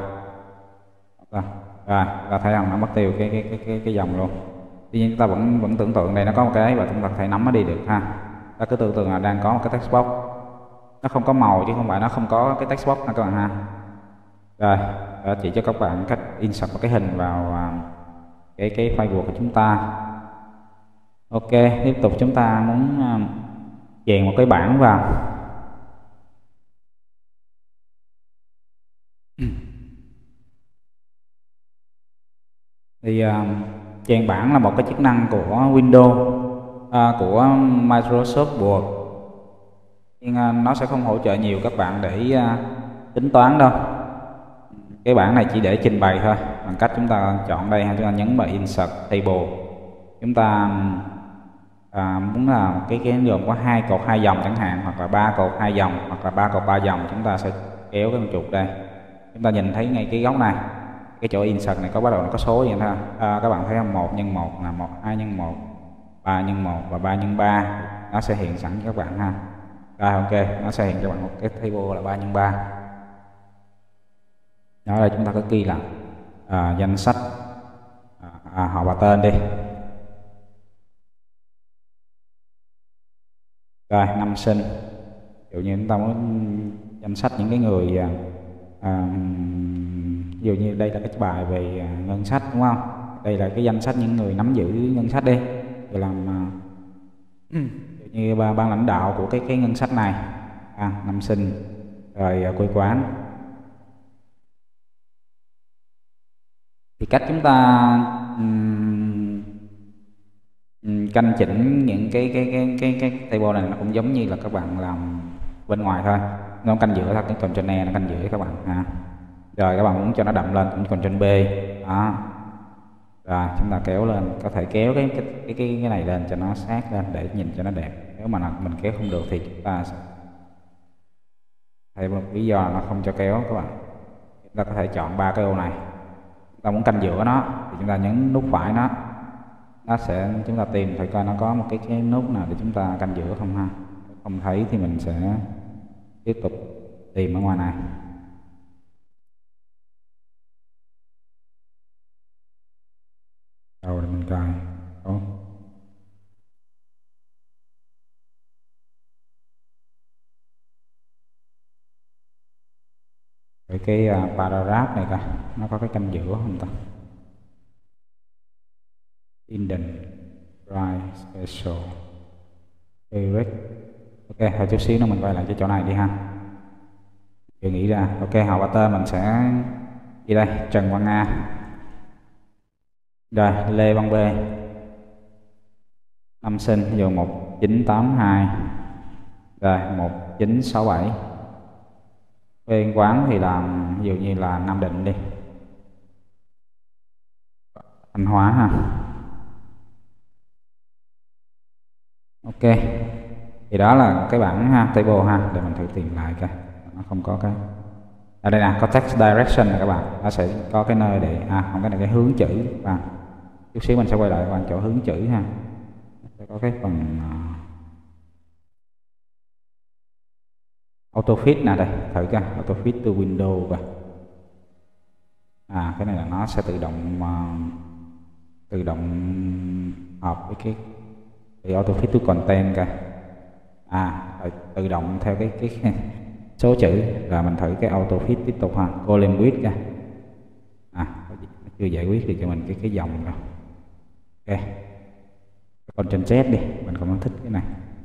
Rồi, ta thấy rằng nó mất tiêu cái dòng luôn. Tuy nhiên chúng ta vẫn tưởng tượng đây nó có một cái và chúng ta có thể nắm nó đi được ha. Ta cứ tưởng tượng là đang có một cái text box. Nó không có màu chứ không phải nó không có cái text box nha các bạn ha. Rồi, đó chỉ cho các bạn cách insert một cái hình vào cái file Word của chúng ta. Ok, tiếp tục chúng ta muốn chèn một cái bảng vào. Thì chèn bảng là một cái chức năng của Windows, của Microsoft Word, nhưng nó sẽ không hỗ trợ nhiều các bạn để tính toán đâu. Cái bảng này chỉ để trình bày thôi, bằng cách chúng ta chọn đây, chúng ta nhấn vào Insert Table. Chúng ta muốn là cái gồm có 2 cột 2 dòng chẳng hạn, hoặc là 3 cột 2 dòng, hoặc là 3 cột 3 dòng, chúng ta sẽ kéo cái con chuột đây. Chúng ta nhìn thấy ngay cái góc này, cái chỗ insert này có bắt đầu nó có số vậy ha. Các bạn thấy không, 1 nhân 1 là 1, 2 nhân 1 3 nhân 1 và 3 nhân 3 nó sẽ hiện sẵn cho các bạn ha. Rồi ok, nó sẽ hiện cho bạn một cái table là 3 nhân 3. Đó, đây chúng ta có ghi là danh sách họ và tên đi. Rồi năm sinh, ví dụ như chúng ta muốn danh sách những cái người ví dụ như đây là cái bài về ngân sách đúng không, đây là cái danh sách những người nắm giữ ngân sách đi, rồi làm như ban lãnh đạo của cái ngân sách này, năm sinh, rồi quê quán. Thì cách chúng ta canh chỉnh những cái table này nó cũng giống như là các bạn làm bên ngoài thôi, nó canh giữa thôi, cái Ctrl E nó canh giữa các bạn ha. Rồi các bạn muốn cho nó đậm lên cũng Ctrl B đó. Rồi chúng ta kéo lên, có thể kéo cái này lên cho nó sát lên để nhìn cho nó đẹp. Nếu mà mình kéo không được thì chúng ta sẽ thấy một lý do là nó không cho kéo các bạn. Chúng ta có thể chọn 3 cái ô này, chúng ta muốn canh giữa nó thì chúng ta nhấn nút phải nó sẽ, chúng ta tìm phải coi nó có một cái nút nào để chúng ta canh giữa không ha. Không thấy thì mình sẽ tiếp tục tìm ở ngoài này. Đâu để mình coi. Cái paragraph này coi nó có cái canh giữa không ta? Indent, right, special, direct. Ok, thôi chút xíu nữa mình quay lại cái chỗ này đi ha. Chưa nghĩ ra. Ok, họ và tên mình sẽ đi đây, Trần Văn A. Rồi, Lê Văn B. Năm sinh ví dụ 1982. Rồi, 1967. Quê quán thì làm ví dụ như là Nam Định đi. Thanh Hóa ha. Ok. Thì đó là cái bảng ha, table ha, để mình thử tìm lại coi. Nó không có cái. Ở đây nè, có text direction này các bạn, nó sẽ có cái nơi để không, cái này cái hướng chữ và chút xíu mình sẽ quay lại bằng chỗ hướng chữ ha. Sẽ có cái phần auto fit nè, đây thử coi auto fit to window coi. Cái này là nó sẽ tự động hợp với cái auto fit to content coi. Tự động theo cái số chữ. Rồi mình thử cái auto fit tiếp tục ha, column width coi. Chưa giải quyết được cho mình cái dòng rồi. Ok, Ctrl Z đi, mình không thích cái này.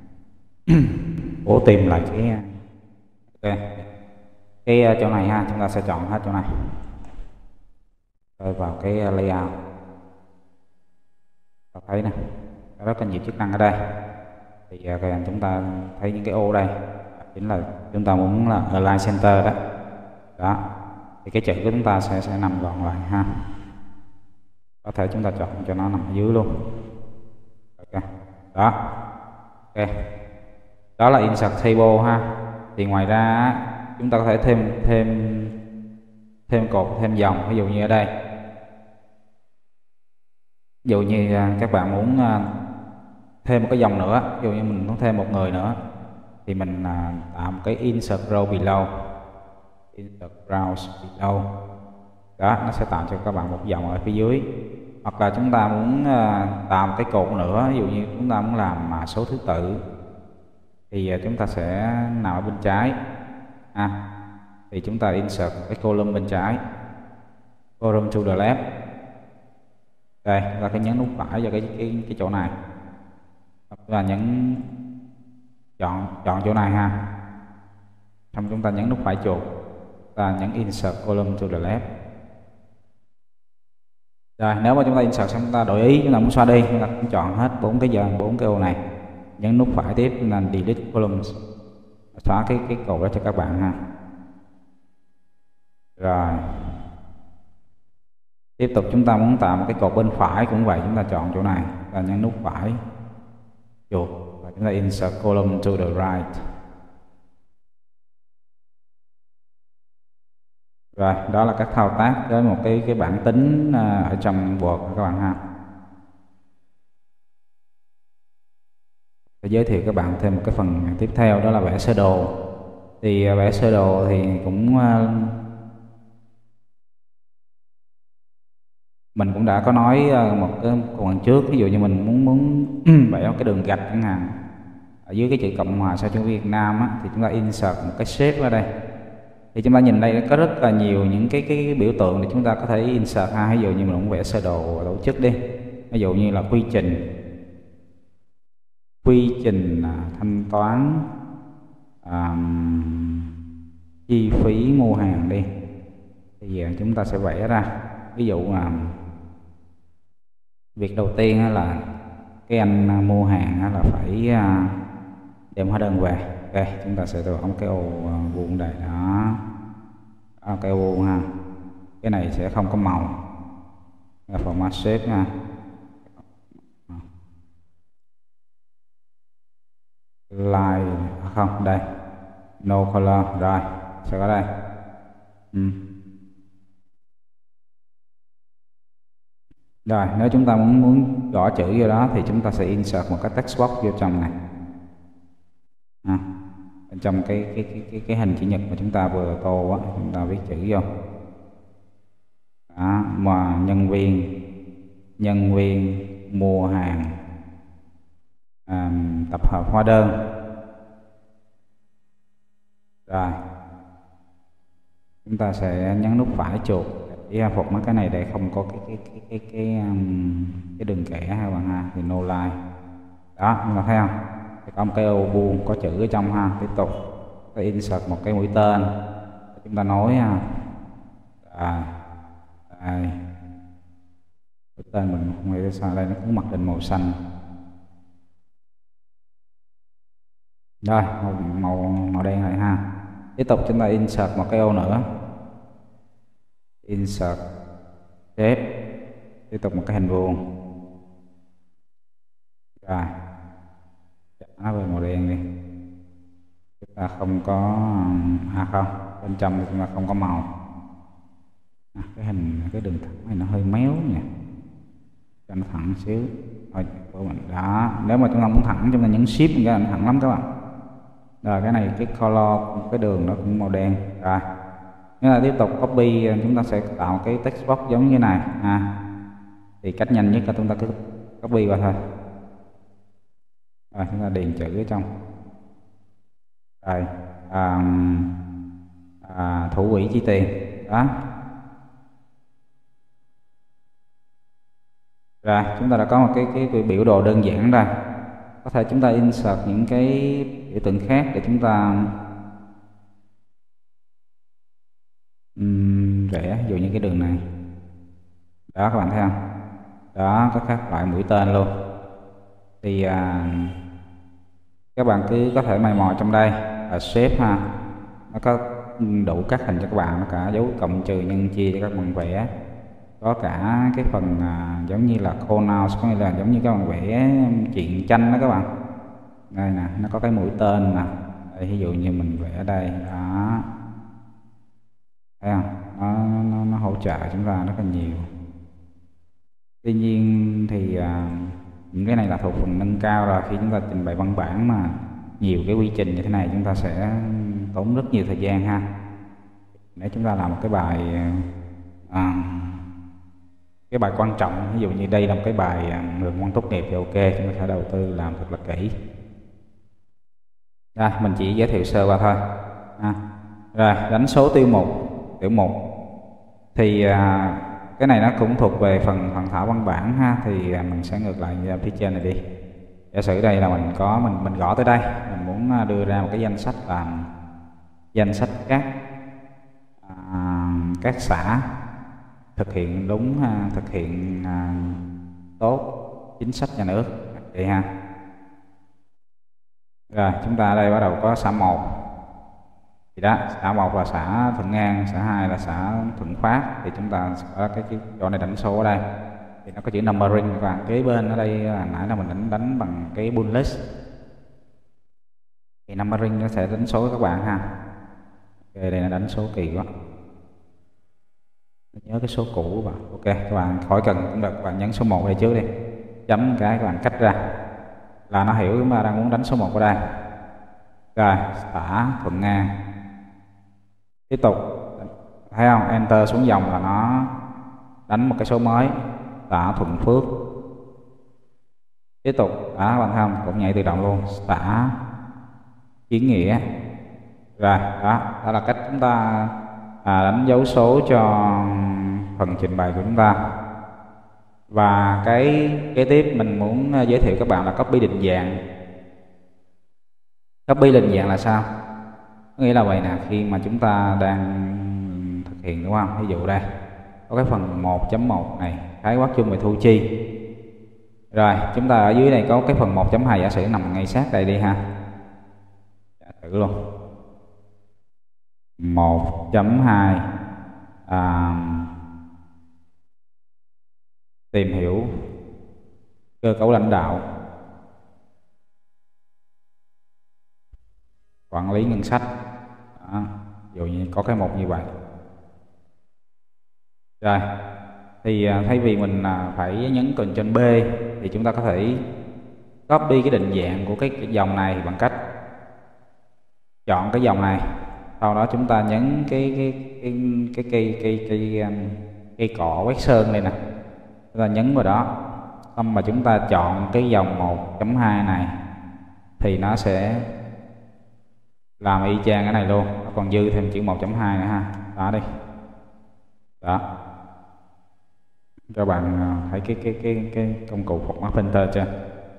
Cố tìm lại cái ok, cái chỗ này ha, chúng ta sẽ chọn hết chỗ này, rồi vào cái layout, ta thấy nè, rất là nhiều chức năng ở đây. Thì chúng ta thấy những cái ô đây chính là chúng ta muốn là align center đó. Thì cái chữ của chúng ta sẽ nằm gọn lại ha. Có thể chúng ta chọn cho nó nằm ở dưới luôn. Ok, đó. Ok, đó là insert table ha. Thì ngoài ra chúng ta có thể thêm cột, thêm dòng. Ví dụ như ở đây, ví dụ như các bạn muốn thêm một cái dòng nữa, ví dụ như mình muốn thêm một người nữa thì mình tạo một cái insert row below, insert rows below đó, nó sẽ tạo cho các bạn một dòng ở phía dưới. Hoặc là chúng ta muốn tạo một cái cột nữa, ví dụ như chúng ta muốn làm số thứ tự thì chúng ta sẽ nằm ở bên trái thì chúng ta insert cái column bên trái, column to the left. Đây, chúng ta phải nhấn nút phải vào cái chỗ này, hoặc là nhấn chọn chỗ này ha, xong chúng ta nhấn nút phải chuột, ta nhấn insert column to the left. Rồi nếu mà chúng ta insert xong chúng ta đổi ý, chúng ta muốn xóa đi, chúng ta cũng chọn hết 4 cái ô này, nhấn nút phải tiếp là delete columns, xóa cái cột đó cho các bạn ha. Rồi tiếp tục chúng ta muốn tạo một cái cột bên phải cũng vậy, chúng ta chọn chỗ này và nhấn nút phải chuột và chúng ta insert column to the right. Rồi, đó là các thao tác với một cái bảng tính ở trong Word các bạn ha. Để giới thiệu các bạn thêm một cái phần tiếp theo, đó là vẽ sơ đồ. Thì vẽ sơ đồ thì cũng mình cũng đã có nói một cái phần trước, ví dụ như mình muốn vẽ một cái đường gạch chẳng hạn, ở dưới cái chữ Cộng hòa xã hội chủ nghĩa Việt Nam á, thì chúng ta insert một cái shape ở đây. Thì chúng ta nhìn đây có rất là nhiều những cái biểu tượng để chúng ta có thể insert ha. Ví dụ như mình muốn vẽ sơ đồ tổ chức đi, ví dụ như là quy trình thanh toán chi phí mua hàng đi, thì chúng ta sẽ vẽ ra. Ví dụ việc đầu tiên là cái anh mua hàng là phải đem hóa đơn về. Ok, chúng ta sẽ bấm cái ô vuông đây đó, cái ô vuông ha. Cái này sẽ không có màu, format shape ha. Line không, đây no color, rồi sẽ có đây. Rồi nếu chúng ta muốn gõ chữ vô đó thì chúng ta sẽ insert một cái text box vô trong này, bên trong cái hình chữ nhật mà chúng ta vừa tô á, chúng ta viết chữ vô đó, mà nhân viên mua hàng tập hợp hóa đơn. Rồi chúng ta sẽ nhấn nút phải chuột để phục mấy cái này để không có cái đường kẻ ha bạn ha. Thì no line đó, chúng ta thấy không, thì có một cái ô vuông có chữ ở trong ha. Tiếp tục ta insert một cái mũi tên, chúng ta nối ha. Đây mũi tên mình không hiểu sao đây nó cũng mặc định màu xanh. Rồi màu đen này ha. Tiếp tục chúng ta insert một cái ô nữa, insert shape, tiếp tục một cái hình vuông. Rồi nó về màu đen đi, chúng ta không có không, bên trong thì chúng ta không có màu. Cái hình, cái đường thẳng này nó hơi méo nha, cho nó thẳng xíu thôi của mình đó. Nếu mà chúng ta muốn thẳng chúng ta nhấn shift cái ảnh thẳng lắm các bạn. Rồi cái này cái color cái đường nó cũng màu đen. Rồi nếu là tiếp tục copy, chúng ta sẽ tạo cái text box giống như này ha. Thì cách nhanh nhất là chúng ta cứ copy vào thôi. Rồi chúng ta điền chữ ở trong. Rồi thủ quỹ chi tiền đó. Rồi chúng ta đã có một cái biểu đồ đơn giản rồi. Có thể chúng ta insert những cái biểu tượng khác để chúng ta vẽ, ví dụ như cái đường này đó, các bạn thấy không, đó có các loại mũi tên luôn. Thì các bạn cứ có thể mày mò trong đây là shape ha, nó có đủ các hình cho các bạn, nó cả dấu cộng trừ nhân chia cho các bạn vẽ, có cả cái phần giống như là pronouns, có nghĩa là giống như các bạn vẽ truyện tranh đó các bạn. Đây nè, nó có cái mũi tên nè, đây ví dụ như mình vẽ đây đó, thấy không, nó hỗ trợ chúng ta rất là nhiều. Tuy nhiên thì những cái này là thuộc phần nâng cao rồi. Khi chúng ta trình bày văn bản mà nhiều cái quy trình như thế này chúng ta sẽ tốn rất nhiều thời gian ha. Nếu chúng ta làm một cái bài quan trọng, ví dụ như đây là một cái bài luận văn tốt nghiệp thì ok, chúng ta phải đầu tư làm thật là kỹ. Rồi mình chỉ giới thiệu sơ qua thôi. Rồi đánh số tiểu mục thì cái này nó cũng thuộc về phần thảo văn bản ha. Thì mình sẽ ngược lại phía trên này đi. Giả sử đây là mình gõ tới đây, mình muốn đưa ra một cái danh sách làm danh sách các xã thực hiện đúng, thực hiện tốt chính sách nhà nước vậy ha. Rồi chúng ta đây bắt đầu có xã 1 thì đó, xã 1 là xã Thuận An, xã 2 là xã Thuận Phát. Thì chúng ta có cái chỗ này đánh số ở đây thì nó có chữ numbering, các bạn kế bên ở đây nãy là mình đánh bằng cái bullet thì numbering nó sẽ đánh số các bạn ha. Ok, đây là đánh số kỳ quá. nhớ cái số cũ của bạn. Ok, các bạn khỏi cần cũng được, các bạn nhấn số 1 đây trước đi, chấm cái các bạn cách ra là nó hiểu chúng ta đang muốn đánh số 1 ở đây. Rồi tả thuận ngang, tiếp tục, thấy không, enter xuống dòng là nó đánh một cái số mới, tả Thuận Phước. Tiếp tục đó, bạn không cũng nhảy tự động luôn, tả Kiến Nghĩa. Rồi đó là cách chúng ta đánh dấu số cho phần trình bày của chúng ta. Và cái kế tiếp mình muốn giới thiệu các bạn là copy định dạng. Copy định dạng là sao? Có nghĩa là vậy nè, khi mà chúng ta đang thực hiện, đúng không? Ví dụ đây có cái phần 1.1 này, khái quát chung về thu chi. Rồi chúng ta ở dưới này có cái phần 1.2, giả sử nằm ngay sát đây đi ha, thử luôn. 1.2 tìm hiểu cơ cấu lãnh đạo, quản lý ngân sách. Đó, dụ như có cái một như vậy. Rồi thì thay vì mình phải nhấn Ctrl B thì chúng ta có thể copy cái định dạng của cái dòng này bằng cách chọn cái dòng này, sau đó chúng ta nhấn cái cây cọ quét sơn này nè, chúng ta nhấn vào đó, xong mà chúng ta chọn cái dòng 1.2 này thì nó sẽ làm y chang cái này luôn, nó còn dư thêm chữ 1.2 nữa ha. Đó đi, đó các bạn thấy cái công cụ Format Painter chưa?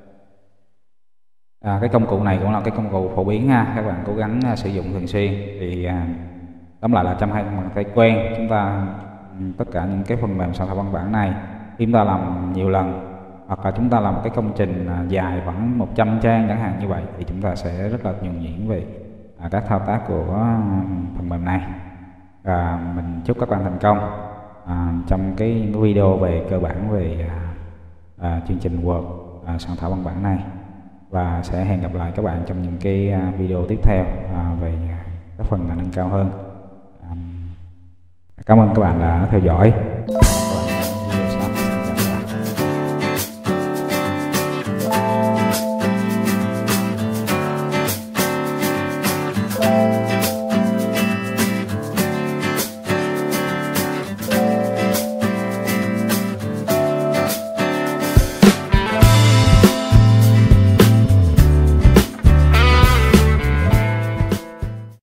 Cái công cụ này cũng là cái công cụ phổ biến ha, các bạn cố gắng sử dụng thường xuyên. Thì tóm lại là trong hai bạn phải quen, chúng ta tất cả những cái phần mềm soạn thảo văn bản này khi chúng ta làm nhiều lần, hoặc là chúng ta làm một cái công trình dài khoảng 100 trang chẳng hạn như vậy, thì chúng ta sẽ rất là nhuần nhuyễn về các thao tác của phần mềm này. Và mình chúc các bạn thành công trong cái video về cơ bản về chương trình Word soạn thảo văn bản này, và sẽ hẹn gặp lại các bạn trong những cái video tiếp theo về các phần nâng cao hơn. Cảm ơn các bạn đã theo dõi.